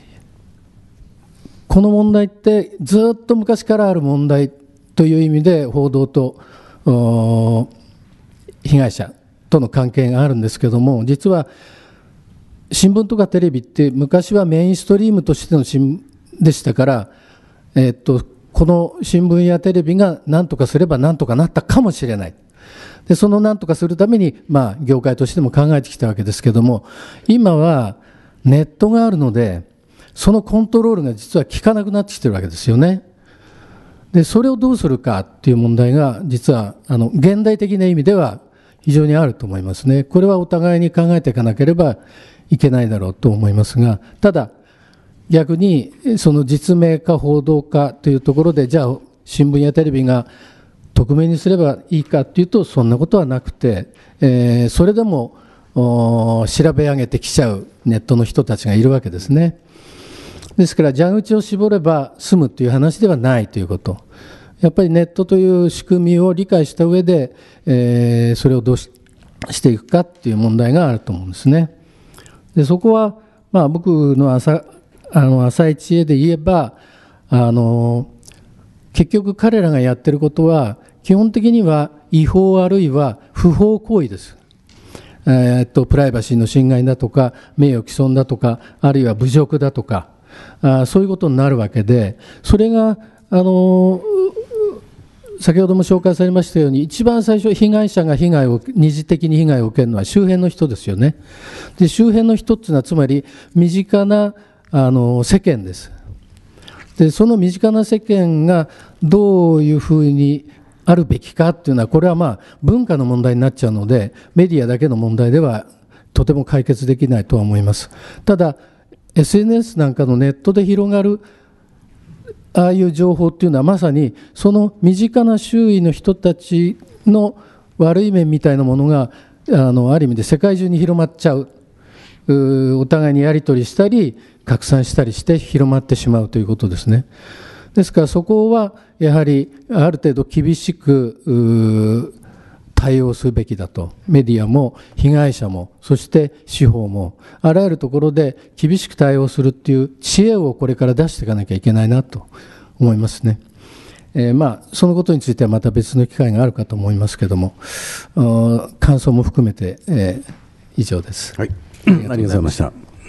Speaker 7: この問題ってずっと昔からある問題という意味で報道と被害者との関係があるんですけども、実は新聞とかテレビって昔はメインストリームとしての新聞でしたから、えー、っとこの新聞やテレビが何とかすれば何とかなったかもしれない。でその何とかするために、まあ、業界としても考えてきたわけですけども、今はネットがあるのでそのコントロールが実は効かなくなってきてるわけですよね。でそれをどうするかっていう問題が実はあの現代的な意味では非常にあると思いますね。これはお互いに考えていかなければいけないだろうと思いますが、ただ逆にその実名か報道かというところで、じゃあ新聞やテレビが匿名にすればいいかというとそんなことはなくて、えー、それでも調べ上げてきちゃうネットの人たちがいるわけですね。ですから蛇口を絞れば済むという話ではないということ、やっぱりネットという仕組みを理解した上で、えー、それをどうししていくかという問題があると思うんですね。でそこは、まあ、僕の浅あの浅い知恵で言えば、あの結局彼らがやってることは基本的には違法あるいは不法行為です。えー、っとプライバシーの侵害だとか名誉毀損だとかあるいは侮辱だとか、あそういうことになるわけで、それがあの先ほども紹介されましたように、一番最初、被害者が被害を二次的に被害を受けるのは周辺の人ですよね。で、周辺の人っていうのは、つまり身近なあの世間です。で、その身近な世間がどういうふうにあるべきかっていうのは、これはまあ文化の問題になっちゃうので、メディアだけの問題ではとても解決できないとは思います。ただ、エスエヌエス なんかのネットで広がるああいう情報っていうのは、まさにその身近な周囲の人たちの悪い面みたいなものが、あのある意味で世界中に広まっちゃう、うお互いにやり取りしたり拡散したりして広まってしまうということですね。ですからそこはやはりある程度厳しく対応すべきだと、メディアも被害者もそして司法もあらゆるところで厳しく対応するっていう知恵をこれから出していかなきゃいけないなと思いますね。えー、まあそのことについてはまた別の機会があるかと思いますけれども、感想も含めて、えー、以上です。
Speaker 1: はい、ありがとうございました。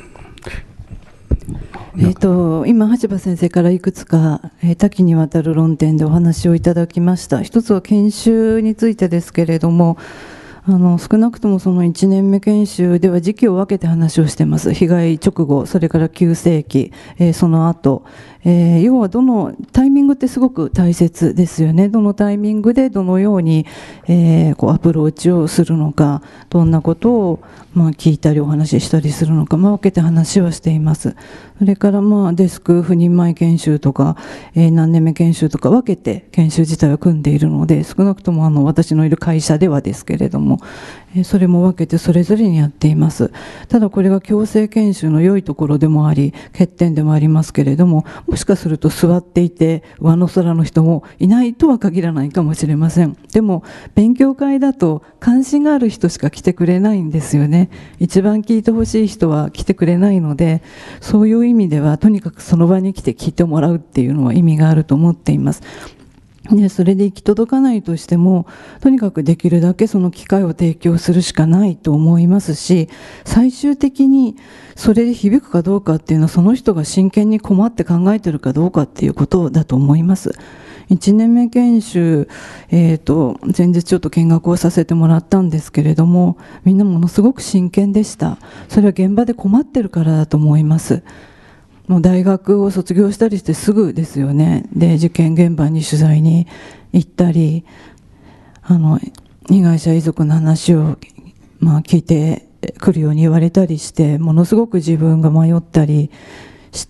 Speaker 3: えー、と今、橋場先生からいくつか、えー、多岐にわたる論点でお話をいただきました。一つは研修についてですけれども、あの少なくともそのいちねんめ研修では時期を分けて話をしています。被害直後、それから急性期、えー、その後、えー、要はどのタイミングってすごく大切ですよね。どのタイミングでどのように、えー、こうアプローチをするのか、どんなことをまあ聞いたりお話ししたりするのか、まあ、分けて話はしています。それからまあデスク不妊前研修とか、えー、何年目研修とか分けて研修自体は組んでいるので、少なくともあの私のいる会社ではですけれども、えー、それも分けてそれぞれにやっています。ただこれが強制研修の良いところでもあり、欠点でもありますけれども、もしかすると座っていて上の空の人もいないとは限らないかもしれません。でも勉強会だと関心がある人しか来てくれないんですよね。一番聞いてほしい人は来てくれないので、そういう意味ではとにかくその場に来て聞いてもらうっていうのは意味があると思っています。でそれで行き届かないとしても、とにかくできるだけその機会を提供するしかないと思いますし、最終的にそれで響くかどうかっていうのは、その人が真剣に困って考えてるかどうかっていうことだと思います。いちねんめ研修、えーと、前日ちょっと見学をさせてもらったんですけれども、みんなものすごく真剣でした。それは現場で困ってるからだと思います。もう大学を卒業したりしてすぐですよね。で、事件現場に取材に行ったり、あの、被害者遺族の話を、まあ、聞いてくるように言われたりして、ものすごく自分が迷ったりして、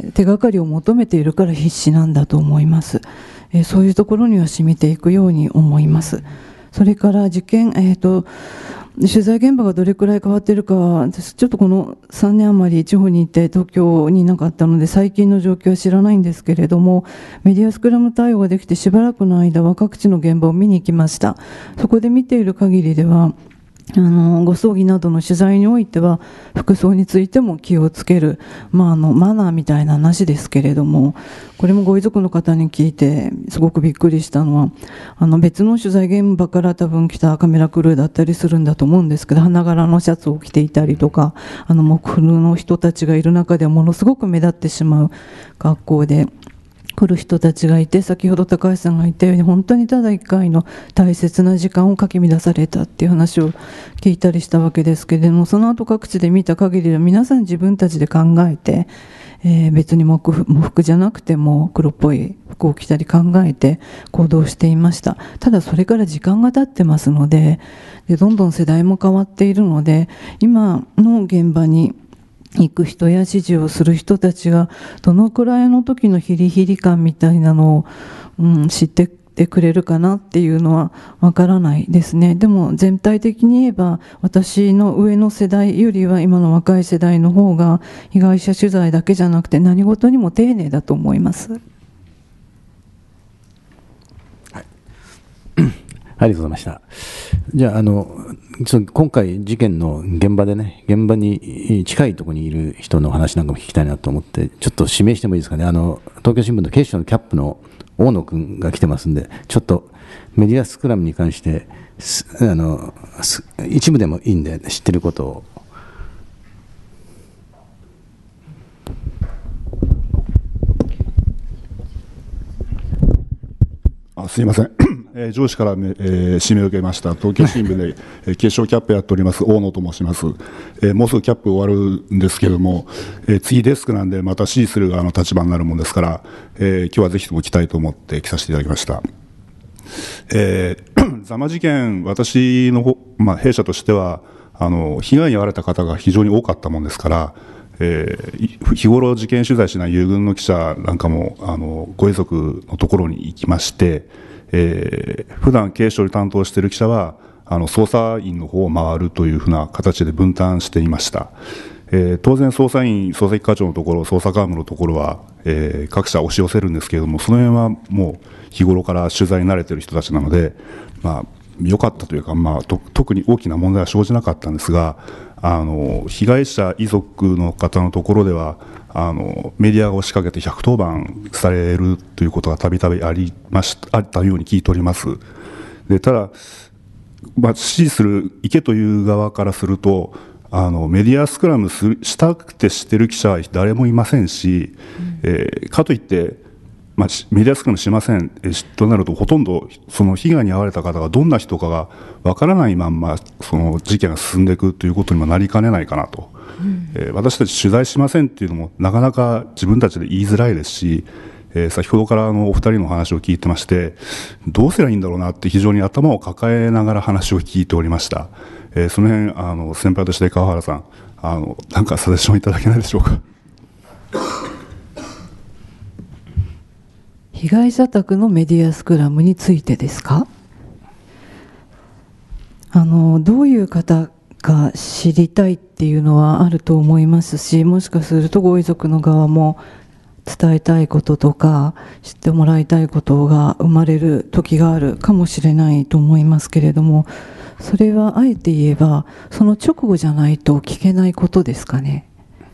Speaker 3: 手がかりを求めているから必死なんだと思います。えー、そういうところには染みていくように思います。それから事件、えっと、取材現場がどれくらい変わっているかは、私ちょっとこのさんねん余り地方にいて東京にいなかったので最近の状況は知らないんですけれども、メディアスクラム対応ができてしばらくの間は各地の現場を見に行きました。そこで見ている限りでは、あのご葬儀などの取材においては服装についても気をつける、まあ、あのマナーみたいな話ですけれども、これもご遺族の方に聞いてすごくびっくりしたのは、あの別の取材現場から多分来たカメラクルーだったりするんだと思うんですけど、花柄のシャツを着ていたりとか、あの木風の人たちがいる中ではものすごく目立ってしまう学校で来る人たちがいて、先ほど高橋さんが言ったように本当にただ一回の大切な時間をかき乱されたっていう話を聞いたりしたわけですけれども、その後各地で見た限りでは皆さん自分たちで考えて、えー、別に喪服じゃなくても黒っぽい服を着たり考えて行動していました。ただそれから時間が経ってますので、でどんどん世代も変わっているので、今の現場に行く人や指示をする人たちがどのくらいの時のヒリヒリ感みたいなのを、うん、知っててくれるかなっていうのはわからないですね。でも全体的に言えば私の上の世代よりは今の若い世代の方が被害者取材だけじゃなくて何事にも丁寧だと思います。
Speaker 1: ありがとうございました。じゃあ、あの、今回事件の現場でね、現場に近いところにいる人の話なんかも聞きたいなと思って、ちょっと指名してもいいですかね。あの、東京新聞の警視庁のキャップの大野君が来てますんで、ちょっとメディアスクラムに関して、あの、一部でもいいんで、知ってることを。
Speaker 8: あ、すいません。 えー、上司から、えー、指名を受けました東京新聞で、えー、決勝キャップやっております大野と申します、えー、もうすぐキャップ終わるんですけれども、えー、次デスクなんでまた指示する側の立場になるものですから、えー、今日はぜひとも来たいと思って来させていただきました。えー、座間事件、私の、まあ、弊社としてはあの被害に遭われた方が非常に多かったものですから、えー、日頃事件取材しない友軍の記者なんかもあのご遺族のところに行きまして、えー、普段警視庁に担当している記者はあの捜査員の方を回るというふうな形で分担していました。えー、当然捜査員、捜査一課長のところ、捜査幹部のところは、えー、各社押し寄せるんですけれども、その辺はもう日頃から取材に慣れている人たちなので、まあ、良かったというか、まあ、と特に大きな問題は生じなかったんですが、あの被害者遺族の方のところではあのメディアを仕掛けてひゃくとおばんされるということがたびたびありましあったように聞いております。でただ、まあ、支持する行けという側からするとあのメディアスクラムすしたくてしてる記者は誰もいませんし、うんえー、かといって、まあ、メディアスクラムしませんとなるとほとんどその被害に遭われた方がどんな人かがわからないまんまその事件が進んでいくということにもなりかねないかなと、うんえー、私たち取材しませんというのもなかなか自分たちで言いづらいですし、えー、先ほどからあのお二人の話を聞いてましてどうすればいいんだろうなって非常に頭を抱えながら話を聞いておりました。えー、その辺あの先輩として川原さんあのなんかサジェッションいただけないでしょうか。
Speaker 3: 被害者宅のメディアスクラムについてですか。あのどういう方が知りたいっていうのはあると思いますし、もしかするとご遺族の側も伝えたいこととか知ってもらいたいことが生まれる時があるかもしれないと思いますけれども、それはあえて言えばその直後じゃないと聞けないことですかね。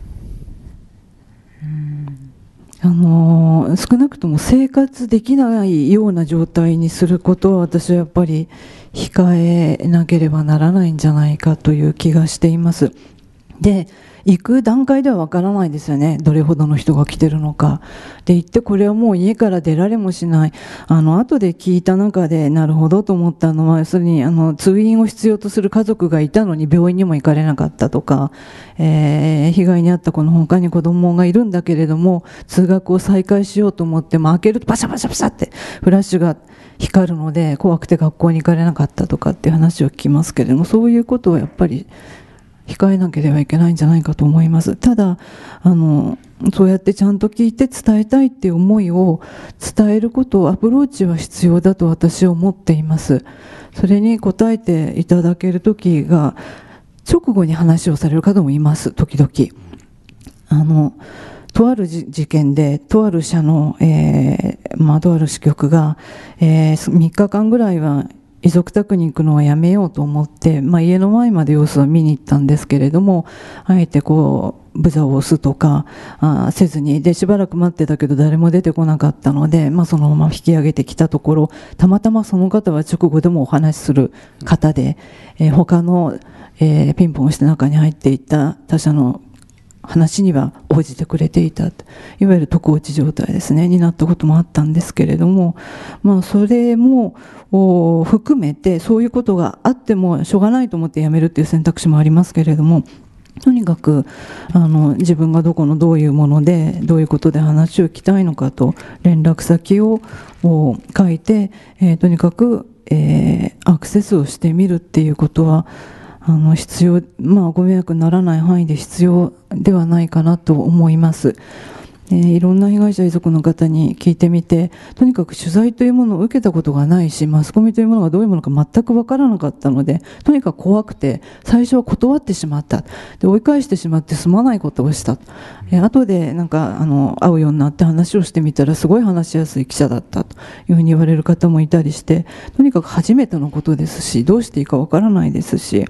Speaker 3: あの少なくとも生活できないような状態にすることは私はやっぱり控えなければならないんじゃないかという気がしています。で行く段階ではわからないですよね、どれほどの人が来てるのかで言って、これはもう家から出られもしない。あの後で聞いた中でなるほどと思ったのは、要するにあの通院を必要とする家族がいたのに病院にも行かれなかったとか、えー、被害に遭った子の他に子供がいるんだけれども通学を再開しようと思っても開けるとバシャバシャバシャってフラッシュが光るので怖くて学校に行かれなかったとかっていう話を聞きますけれども、そういうことはやっぱり控えなければいけないんじゃないかと思います。ただあのそうやってちゃんと聞いて伝えたいっていう思いを伝えることをアプローチは必要だと私は思っています。それに応えていただける時が直後に話をされる方もいます。時々あのとある事件でとある社の、えーまあ、とある支局が、えー、みっかかんぐらいは遺族宅に行くのはやめようと思って、まあ、家の前まで様子は見に行ったんですけれども、あえてこうブザーを押すとかあせずにでしばらく待ってたけど誰も出てこなかったので、まあ、そのまま引き上げてきたところ、たまたまその方は直後でもお話しする方で、えー、他の、えー、ピンポンして中に入っていった他社の話には応じてくれていた、いわゆる特落ち状態ですねになったこともあったんですけれども、まあ、それも含めてそういうことがあってもしょうがないと思って辞めるっていう選択肢もありますけれども、とにかくあの自分がどこのどういうものでどういうことで話を聞きたいのかと連絡先を書いて、えー、とにかく、えー、アクセスをしてみるっていうことはあの必要、まあ、ご迷惑にならない範囲で必要ではないかなと思います。えー、いろんな被害者遺族の方に聞いてみて、とにかく取材というものを受けたことがないし、マスコミというものがどういうものか全く分からなかったので、とにかく怖くて最初は断ってしまった。で追い返してしまってすまないことをした。えー、後でなんかあの会うようになって話をしてみたらすごい話しやすい記者だったというふうに言われる方もいたりして、とにかく初めてのことですしどうしていいか分からないですし、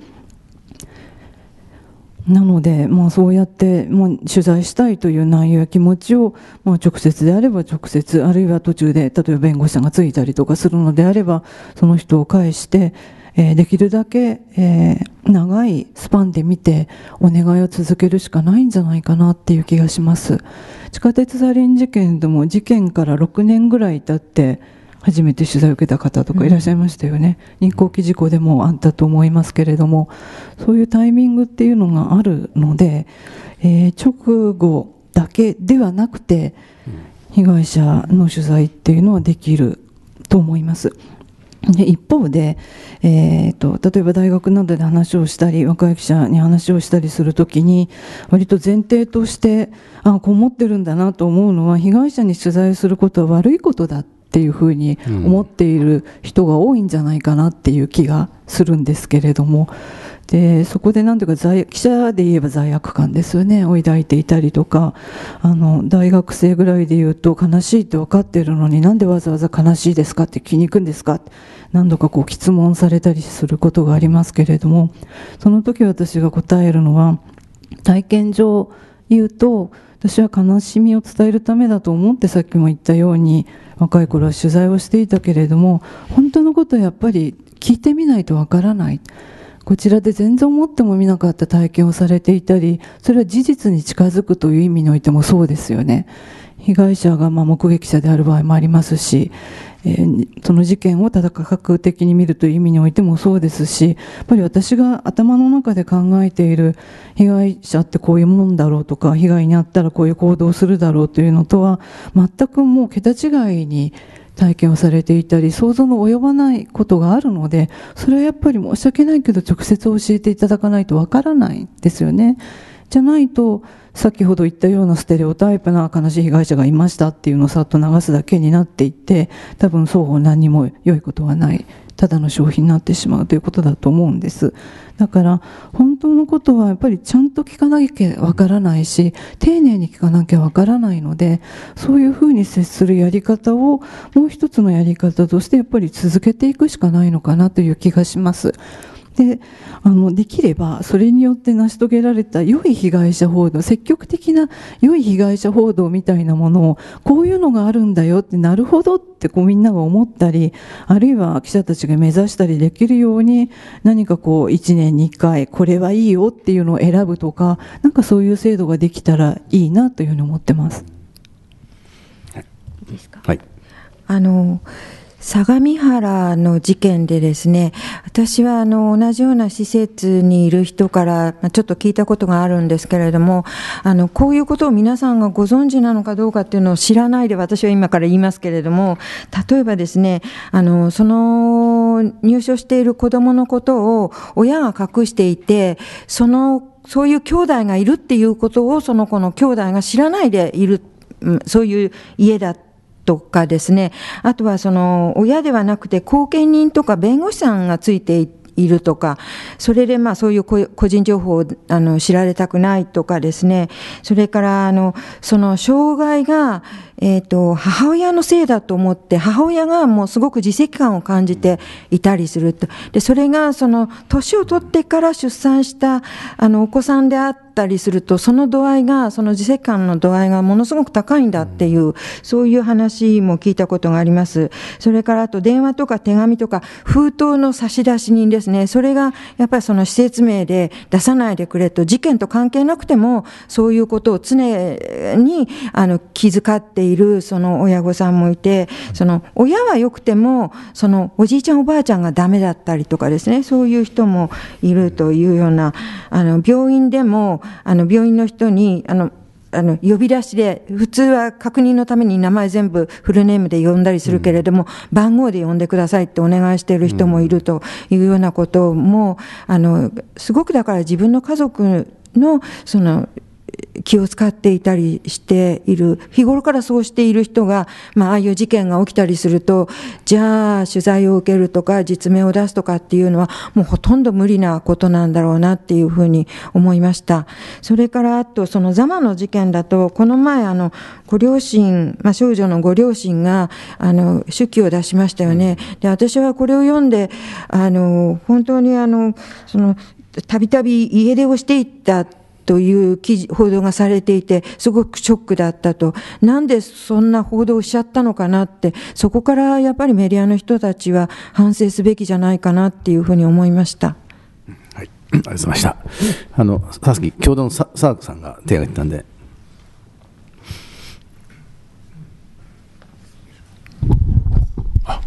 Speaker 3: なので、まあ、そうやってもう取材したいという内容や気持ちを、まあ、直接であれば直接、あるいは途中で例えば弁護士さんがついたりとかするのであればその人を介して、えー、できるだけ、えー、長いスパンで見てお願いを続けるしかないんじゃないかなっていう気がします。地下鉄サリン事件でも事件からろくねんぐらい経って初めて取材を受けた方とかいらっしゃいましたよね、うん、日航機事故でもあったと思いますけれども、そういうタイミングっていうのがあるので、えー、直後だけではなくて被害者の取材っていうのはできると思います。で一方で、えー、と例えば大学などで話をしたり若い記者に話をしたりするときに割と前提としてあこう思ってるんだなと思うのは、被害者に取材することは悪いことだっていうふうに思っている人が多いんじゃないかなっていう気がするんですけれども、でそこでなんていうか罪記者で言えば罪悪感ですよねを抱いていたりとか、あの大学生ぐらいで言うと悲しいって分かっているのになんでわざわざ悲しいですかって聞きに行くんですかって何度かこう質問されたりすることがありますけれども、その時私が答えるのは、体験上言うと私は悲しみを伝えるためだと思って、さっきも言ったように若い頃は取材をしていたけれども、本当のことはやっぱり聞いてみないとわからない。こちらで全然思ってもみなかった体験をされていたり、それは事実に近づくという意味においてもそうですよね。被害者がまあ目撃者である場合もありますし、えー、その事件を多角的に見るという意味においてもそうですし、やっぱり私が頭の中で考えている被害者ってこういうもんだろうとか、被害に遭ったらこういう行動をするだろうというのとは全くもう桁違いに体験をされていたり、想像の及ばないことがあるので、それはやっぱり申し訳ないけど直接教えていただかないとわからないですよね。じゃないと先ほど言ったようなステレオタイプな悲しい被害者がいましたっていうのをさっと流すだけになっていって、多分双方何にも良いことはない、ただの消費になってしまうということだと思うんです。だから本当のことはやっぱりちゃんと聞かなきゃわからないし、丁寧に聞かなきゃわからないので、そういうふうに接するやり方をもう一つのやり方としてやっぱり続けていくしかないのかなという気がします。で、あのできればそれによって成し遂げられた良い被害者報道、積極的な良い被害者報道みたいなものを、こういうのがあるんだよって、なるほどってこうみんなが思ったり、あるいは記者たちが目指したりできるように、何かこういちねんにいっかいこれはいいよっていうのを選ぶとか、なんかそういう制度ができたらいいなというふうに思ってます。
Speaker 2: いいですか。
Speaker 1: はい。
Speaker 2: あの相模原の事件でですね、私はあの同じような施設にいる人からちょっと聞いたことがあるんですけれども、あのこういうことを皆さんがご存知なのかどうかっていうのを知らないで私は今から言いますけれども、例えばですね、あのその入所している子どものことを親が隠していて、そのそういう兄弟がいるっていうことをその子の兄弟が知らないでいる、そういう家だったとかですね、あとはその親ではなくて後見人とか弁護士さんがついていているとか、それでまあそういう個人情報をあの知られたくないとかですね、それからあのその障害がえっと母親のせいだと思って、母親がもうすごく自責感を感じていたりすると。でそれがその年を取ってから出産したあのお子さんであったりすると、その度合いが、その自責感の度合いがものすごく高いんだっていう、そういう話も聞いたことがあります。それからあと電話とか手紙とか封筒の差出人ですね、それがやっぱりその施設名で出さないでくれと、事件と関係なくてもそういうことを常にあの気遣っているその親御さんもいて、その親はよくてもそのおじいちゃんおばあちゃんがダメだったりとかですね、そういう人もいるというような、あの病院でもあの病院の人にあのあの呼び出しで、普通は確認のために名前全部フルネームで呼んだりするけれども、うん、番号で呼んでくださいってお願いしている人もいるというようなことも、あのすごくだから自分の家族のその気を使っていたりしている、日頃からそうしている人が、まあ、ああいう事件が起きたりすると、じゃあ取材を受けるとか実名を出すとかっていうのはもうほとんど無理なことなんだろうなっていうふうに思いました。それからあとその座間の事件だと、この前あのご両親、まあ、少女のご両親があの手記を出しましたよね。で私はこれを読んで、あの本当にあのそのたびたび家出をしていったという記事報道がされていて、すごくショックだったと。なんでそんな報道をしちゃったのかなって、そこからやっぱりメディアの人たちは反省すべきじゃないかなっていうふうに思いました。
Speaker 1: はい、ありがとうございました。あのさっき共同のさ澤さんが手を挙げてたんで。
Speaker 9: あ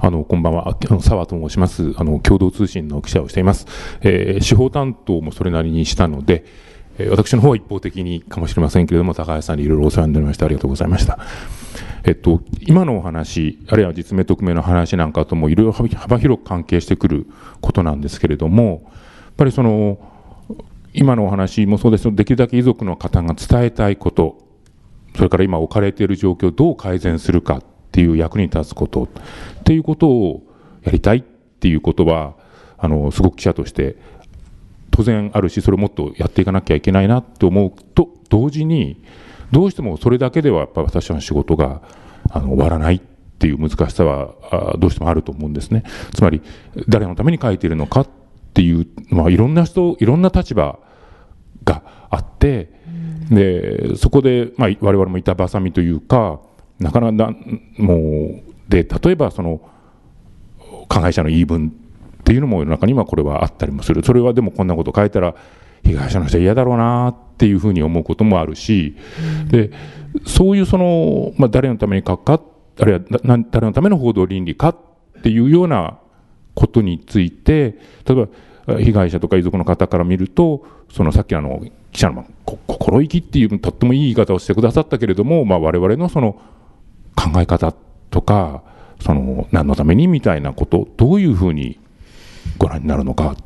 Speaker 9: あのこんばんは、あの澤と申します。あの共同通信の記者をしています。えー、司法担当もそれなりにしたので、えー、私の方は一方的にかもしれませんけれども、高橋さんにいろいろお世話になりましてありがとうございました。えっと、今のお話、あるいは実名匿名の話なんかともいろいろ幅広く関係してくることなんですけれども、やっぱりその今のお話もそうですけど、できるだけ遺族の方が伝えたいこと、それから今置かれている状況をどう改善するかっていう役に立つことっていうことをやりたいっていうことは、あのすごく記者として当然あるし、それをもっとやっていかなきゃいけないなと思うと同時に、どうしてもそれだけではやっぱ私の仕事があの終わらないっていう難しさはどうしてもあると思うんですね。つまり誰のために書いているのかっていう、まあ、いろんな人いろんな立場があって、でそこで、まあ、我々も板挟みというか、なかなかもうで例えばその加害者の言い分っていうのも世の中にはこれはあったりもする。それはでもこんなこと書いたら被害者の人は嫌だろうなっていうふうに思うこともあるし、うん、でそういうその、まあ、誰のために書くか、あるいは誰のための報道倫理かっていうようなことについて、例えば被害者とか遺族の方から見ると、そのさっきあの記者の心意気っていうとってもいい言い方をしてくださったけれども、まあ、我々のその考え方とか、その何のためにみたいなこと、どういうふうにご覧になるのか、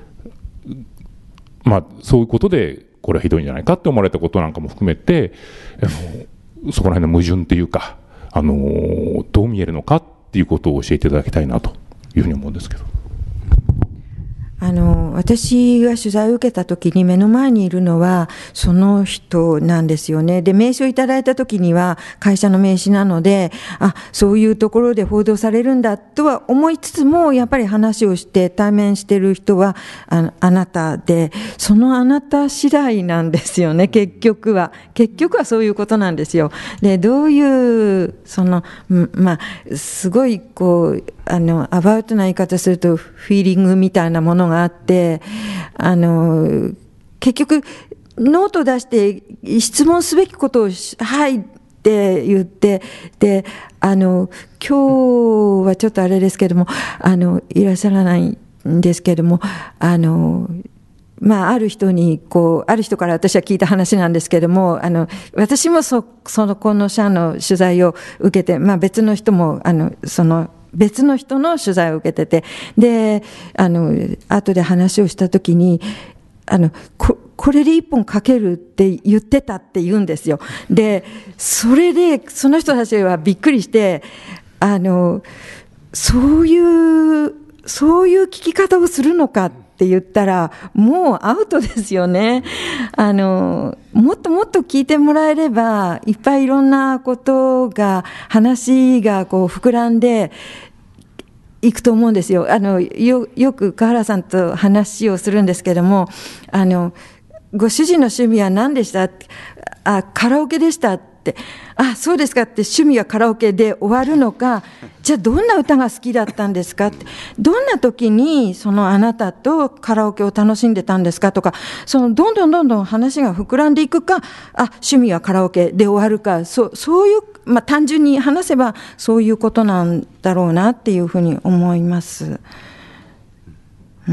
Speaker 9: まあ、そういうことでこれはひどいんじゃないかって思われたことなんかも含めて、あのそこら辺の矛盾っていうか、あのどう見えるのかっていうことを教えていただきたいなというふうに思うんですけど。
Speaker 2: あの私が取材を受けたときに目の前にいるのはその人なんですよね。で、名刺をいただいたときには会社の名刺なので、あ、そういうところで報道されるんだとは思いつつも、やっぱり話をして対面している人は あ, あなたで、そのあなた次第なんですよね。結局は結局はそういうことなんですよ。で、どういうそのまあすごいこうあのアバウトな言い方するとフィーリングみたいなものがあって、あの結局ノート出して質問すべきことをはいって言って、であの今日はちょっとあれですけども、あのいらっしゃらないんですけども、あのまあ、ある人にこうある人から私は聞いた話なんですけれども、あの私も そ, そのこの社の取材を受けて、まあ、別の人もあのその別の人の取材を受けてて、であの後で話をしたときに、あの こ, これで一本書けるって言ってたって言うんですよ。でそれでその人たちはびっくりして、あのそういうそういう聞き方をするのかって言ったらもうアウトですよね。あのもっともっと聞いてもらえれば、いっぱいいろんなことが話がこう膨らんでいくと思うんですよ。あの よ, よく川原さんと話をするんですけども、あのご主人の趣味は何でした？あ、カラオケでしたって、あ、そうですかって、趣味はカラオケで終わるのか、じゃあどんな歌が好きだったんですかって、どんな時にそのあなたとカラオケを楽しんでたんですかとか、そのどんどんどんどん話が膨らんでいくか、あ、趣味はカラオケで終わるか、そ, そういう、まあ、単純に話せばそういうことなんだろうなっていうふうに思います。うん、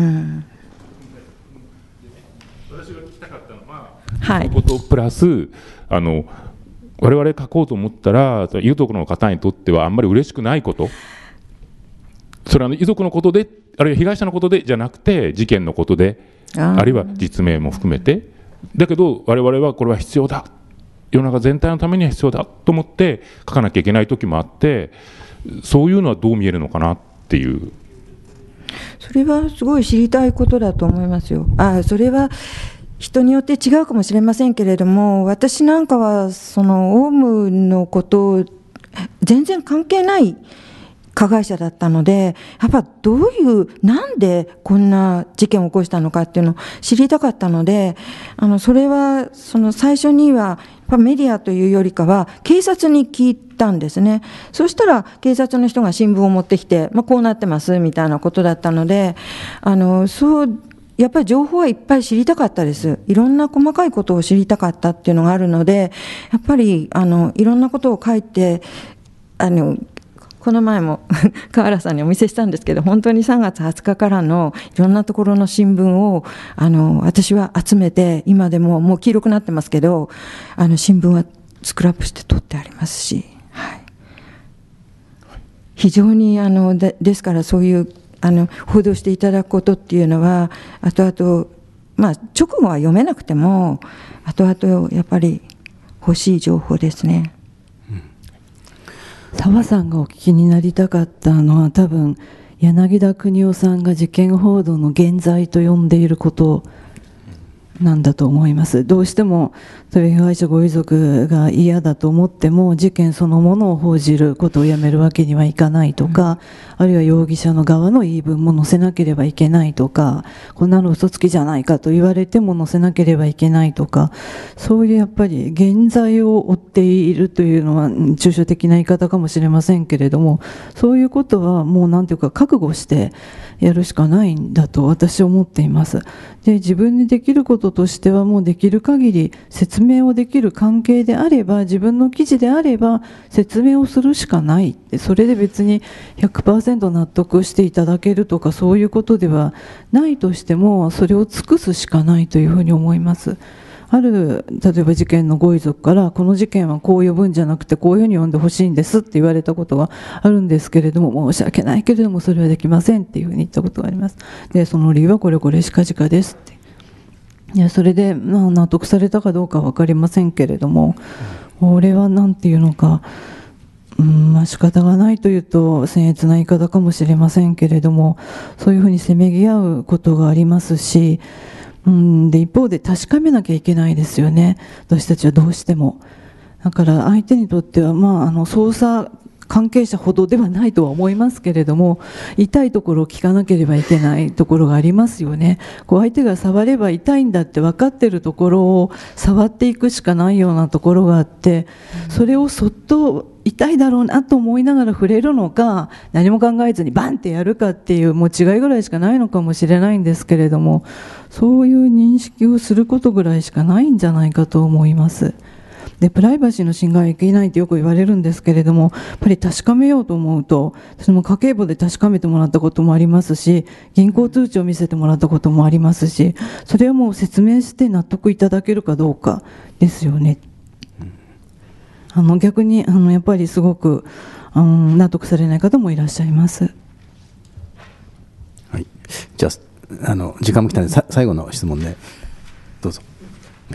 Speaker 9: 私が聞きたかったのは、
Speaker 2: はい、
Speaker 9: ことプラスあの我々書こうと思ったら、遺族の方にとってはあんまり嬉しくないこと、それは遺族のことで、あるいは被害者のことでじゃなくて、事件のことで、あ, あるいは実名も含めて、だけど我々はこれは必要だ、世の中全体のためには必要だと思って書かなきゃいけない時もあって、そういうのはどう見えるのかなっていう。
Speaker 2: それはすごい知りたいことだと思いますよ。あ、それは人によって違うかもしれませんけれども、私なんかはそのオウムのことを全然関係ない加害者だったので、やっぱどういうなんでこんな事件を起こしたのかっていうのを知りたかったので、あのそれはその最初にはやっぱメディアというよりかは警察に聞いたんですね。そしたら警察の人が新聞を持ってきて、まあ、こうなってますみたいなことだったので、あのそうやっぱり情報はいっぱい知りたかったです。いろんな細かいことを知りたかったっていうのがあるので、やっぱりあのいろんなことを書いて、あのこの前も川原さんにお見せしたんですけど、本当にさんがつはつかからのいろんなところの新聞をあの私は集めて、今でももう黄色くなってますけど、あの新聞はスクラップして取ってありますし、はい、非常にあのでですからそういうあの報道していただくことっていうのは、後々、まあ、直後は読めなくても後々やっぱり欲しい情報ですね。
Speaker 3: 澤さんがお聞きになりたかったのは、多分柳田邦夫さんが事件報道の現在と呼んでいることなんだと思います。どうしても被害者ご遺族が嫌だと思っても、事件そのものを報じることをやめるわけにはいかないとか、うん、あるいは容疑者の側の言い分も載せなければいけないとか、こんなの嘘つきじゃないかと言われても載せなければいけないとか、そういうやっぱり現在を追っているというのは抽象的な言い方かもしれませんけれども、そういうことはもうなんていうか覚悟してやるしかないんだと私は思っています。で、自分にできることとしては、もうできる限り説明をできる関係であれば、自分の記事であれば説明をするしかない。それで別に ひゃくパーセント 納得していただけるとかそういうことではないとしても、それを尽くすしかないというふうに思います。ある例えば事件のご遺族から、この事件はこう呼ぶんじゃなくてこういうふうに呼んでほしいんですって言われたことがあるんですけれども、申し訳ないけれどもそれはできませんっていうふうに言ったことがあります。で、その理由はこれこれしかじかですって。いや、それで、まあ、納得されたかどうかは分かりませんけれども、これはなんていうのか、うんまあ、仕方がないというと僭越な言い方かもしれませんけれども、そういうふうにせめぎ合うことがありますし、うんで一方で確かめなきゃいけないですよね、私たちはどうしても。だから相手にとっては、まあ、あの捜査関係者ほどではないとは思いますけれども、痛いところを聞かなければいけないところがありますよね。こう相手が触れば痛いんだって分かっているところを触っていくしかないようなところがあって、それをそっと痛いだろうなと思いながら触れるのか、何も考えずにバンってやるかっていうもう違いぐらいしかないのかもしれないんですけれども、そういう認識をすることぐらいしかないんじゃないかと思います。で、プライバシーの侵害はいけないってよく言われるんですけれども、やっぱり確かめようと思うと、私も家計簿で確かめてもらったこともありますし、銀行通帳を見せてもらったこともありますし、それはもう説明して納得いただけるかどうかですよね。あの逆にあのやっぱりすごく、うん、納得されない方もいらっしゃいます。
Speaker 1: はい、じゃあ、あの時間も来たのでさ最後の質問でどうぞ。はい、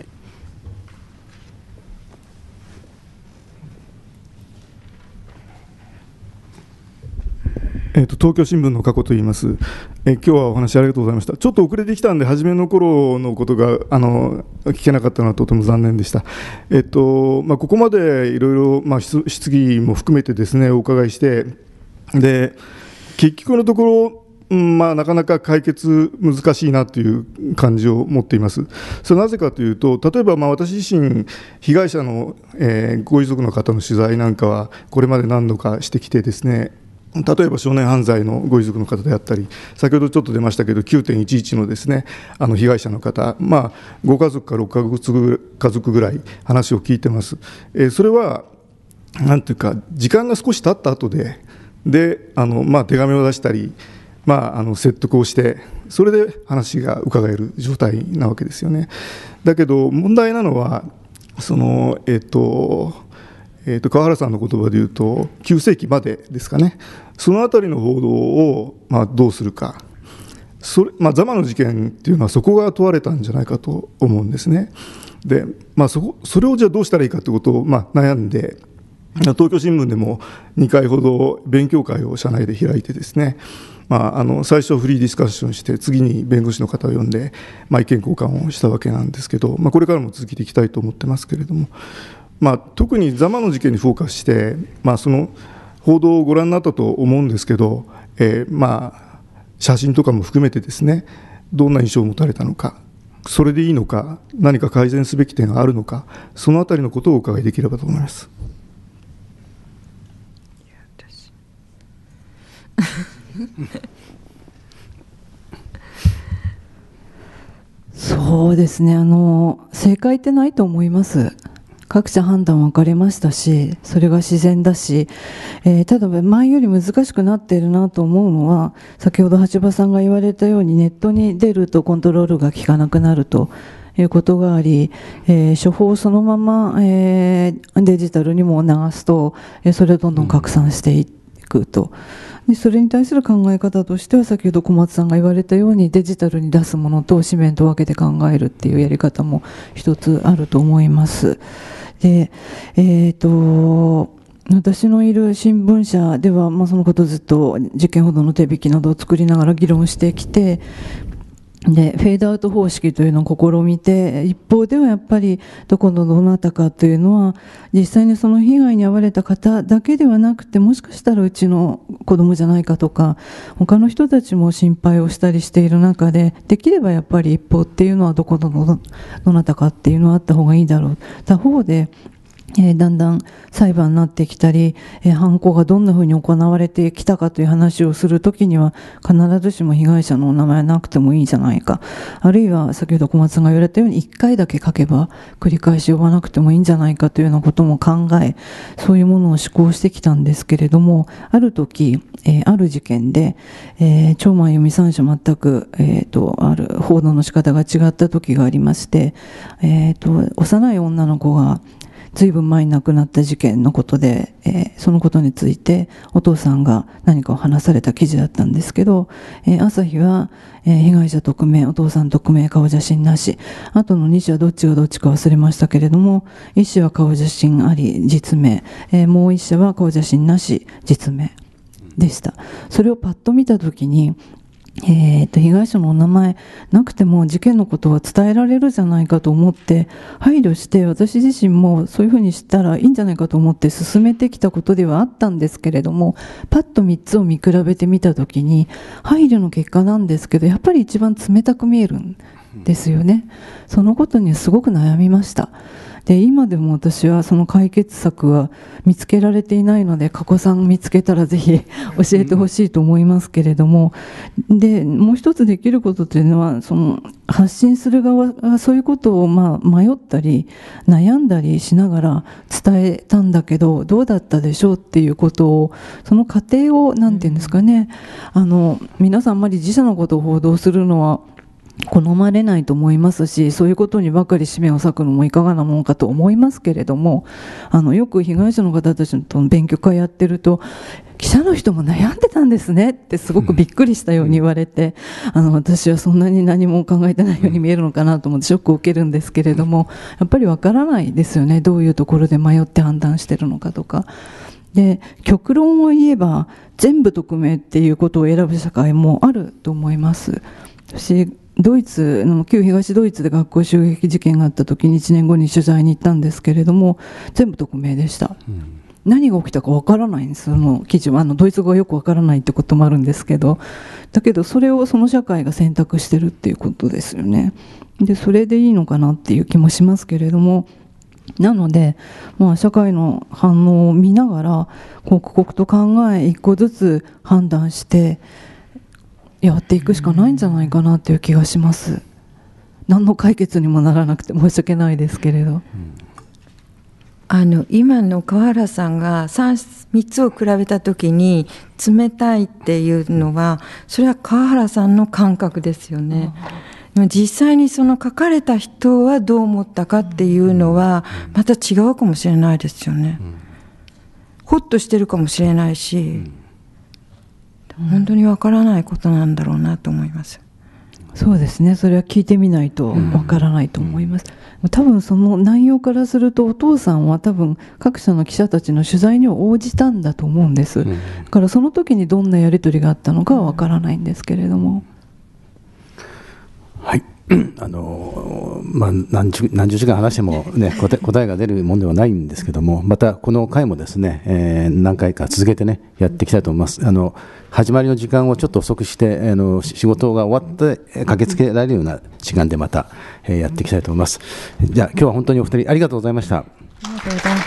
Speaker 10: えー、と東京新聞の加古と言います、えー、今日はお話ありがとうございました。ちょっと遅れてきたんで初めの頃のことがあの聞けなかったのはとても残念でした。えーとまあ、ここまでいろいろ、まあ、質疑も含めてですねお伺いして、で結局のところ、うんまあ、なかなか解決難しいなという感じを持っています。それはなぜかというと、例えばまあ私自身被害者の、えー、ご遺族の方の取材なんかはこれまで何度かしてきてですね、例えば少年犯罪のご遺族の方であったり、先ほどちょっと出ましたけど きゅうてんいちいち のですねあの被害者の方、まあ、ご家族かろっかぞく家族ぐらい話を聞いてます。えー、それはなんていうか時間が少し経った後でであの、まあ、手紙を出したり、まあ、あの説得をしてそれで話が伺える状態なわけですよね。だけど問題なのはそのえっ、ー、とえー、と川原さんの言葉で言うと急性期までですかね、そのあたりの報道を、まあ、どうするか、それ、まあ、座間の事件っていうのはそこが問われたんじゃないかと思うんですね。で、まあ、そこそれをじゃあどうしたらいいかということを、まあ、悩んで、東京新聞でもにかいほど勉強会を社内で開いてですね、まあ、あの最初フリーディスカッションして次に弁護士の方を呼んで、まあ、意見交換をしたわけなんですけど、まあ、これからも続けていきたいと思ってますけれども、まあ、特に座間の事件にフォーカスして、まあ、その報道をご覧になったと思うんですけど、えー、まあ写真とかも含めてですねどんな印象を持たれたのか、それでいいのか、何か改善すべき点があるのか、そのあたりのことをお伺いできればと思います。
Speaker 3: そうですね、あの正解ってないと思います。 各社判断分かれましたし、それが自然だし、えー、ただ前より難しくなっているなと思うのは、先ほど橋場さんが言われたように、ネットに出るとコントロールが効かなくなるということがあり、えー、処方をそのまま、えー、デジタルにも流すと、えー、それをどんどん拡散していくと。でそれに対する考え方としては、先ほど小松さんが言われたように、デジタルに出すものと紙面と分けて考えるっていうやり方も一つあると思います。で、えーと、私のいる新聞社では、まあ、そのことをずっと事件ほどの手引きなどを作りながら議論してきて、でフェードアウト方式というのを試みて、一方ではやっぱりどこのどなたかというのは、実際にその被害に遭われた方だけではなくて、もしかしたらうちの子供じゃないかとか、他の人たちも心配をしたりしている中で、できればやっぱり一方っていうのはどこのどなたかっていうのはあった方がいいだろう。他方でえー、だんだん裁判になってきたり、えー、犯行がどんなふうに行われてきたかという話をするときには、必ずしも被害者のお名前なくてもいいんじゃないか、あるいは先ほど小松さんが言われたようにいっかいだけ書けば繰り返し呼ばなくてもいいんじゃないかというようなことも考え、そういうものを施行してきたんですけれども、ある時、えー、ある事件で、えー、長満由美三者全く、えー、とある報道の仕方が違った時がありまして、えー、と幼い女の子がずいぶん前に亡くなった事件のことで、えー、そのことについてお父さんが何かを話された記事だったんですけど、えー、朝日は、えー、被害者匿名、お父さん匿名、顔写真なし、あとのに紙はどっちがどっちか忘れましたけれども、いち紙は顔写真あり実名、えー、もういち紙は顔写真なし実名でした。それをパッと見たときに、えー、と被害者のお名前なくても事件のことは伝えられるじゃないかと思って配慮して、私自身もそういうふうにしたらいいんじゃないかと思って進めてきたことではあったんですけれども、パッとみっつを見比べてみたときに配慮の結果なんですけど、やっぱり一番冷たく見えるんですよね。そのことにすごく悩みました。で今でも私はその解決策は見つけられていないので、加古さん見つけたらぜひ教えてほしいと思いますけれども、でもう一つできることというのは、その発信する側がそういうことをまあ迷ったり悩んだりしながら伝えたんだけど、どうだったでしょうっていうことを、その過程をなんていうんですかね、あの皆さんあんまり自社のことを報道するのは好まれないと思いますし、そういうことにばかり紙面を割くのもいかがなものかと思いますけれども、あのよく被害者の方たちとの勉強会やってると、記者の人も悩んでたんですねってすごくびっくりしたように言われて、あの私はそんなに何も考えてないように見えるのかなと思ってショックを受けるんですけれども、やっぱりわからないですよね、どういうところで迷って判断してるのかとか。で極論を言えば全部匿名っていうことを選ぶ社会もあると思います。私ドイツの旧東ドイツで学校襲撃事件があった時にいちねんごに取材に行ったんですけれども、全部匿名でした、うん、何が起きたかわからないんです。その記事はあのドイツ語がよくわからないってこともあるんですけど、だけどそれをその社会が選択してるっていうことですよね。でそれでいいのかなっていう気もしますけれども、なので、まあ、社会の反応を見ながら刻々と考え、一個ずつ判断してやっていくしかないんじゃないかなっていう気がします。何の解決にもならなくて申し訳ないですけれど、うん、
Speaker 2: あの今の川原さんが 3, みっつを比べたときに冷たいっていうのは、それは川原さんの感覚ですよね、うん、でも実際にその書かれた人はどう思ったかっていうのはまた違うかもしれないですよね、うん、ほっとしてるかもしれないし、うん本当にわからないことなんだろうなと思います。
Speaker 3: そうですね、それは聞いてみないとわからないと思います、うん、多分その内容からするとお父さんは多分各社の記者たちの取材には応じたんだと思うんです、うん、だからその時にどんなやり取りがあったのかはわからないんですけれども、
Speaker 1: はいあのまあ、何十、何十時間話しても、ね、答え、答えが出るものではないんですけども、またこの回もですね、えー、何回か続けてねやっていきたいと思います。あの始まりの時間をちょっと遅くしてあの仕事が終わって駆けつけられるような時間でまた、えー、やっていきたいと思います。じゃあ今日は本当にお二人ありがとうございました。
Speaker 2: ありがとうございます。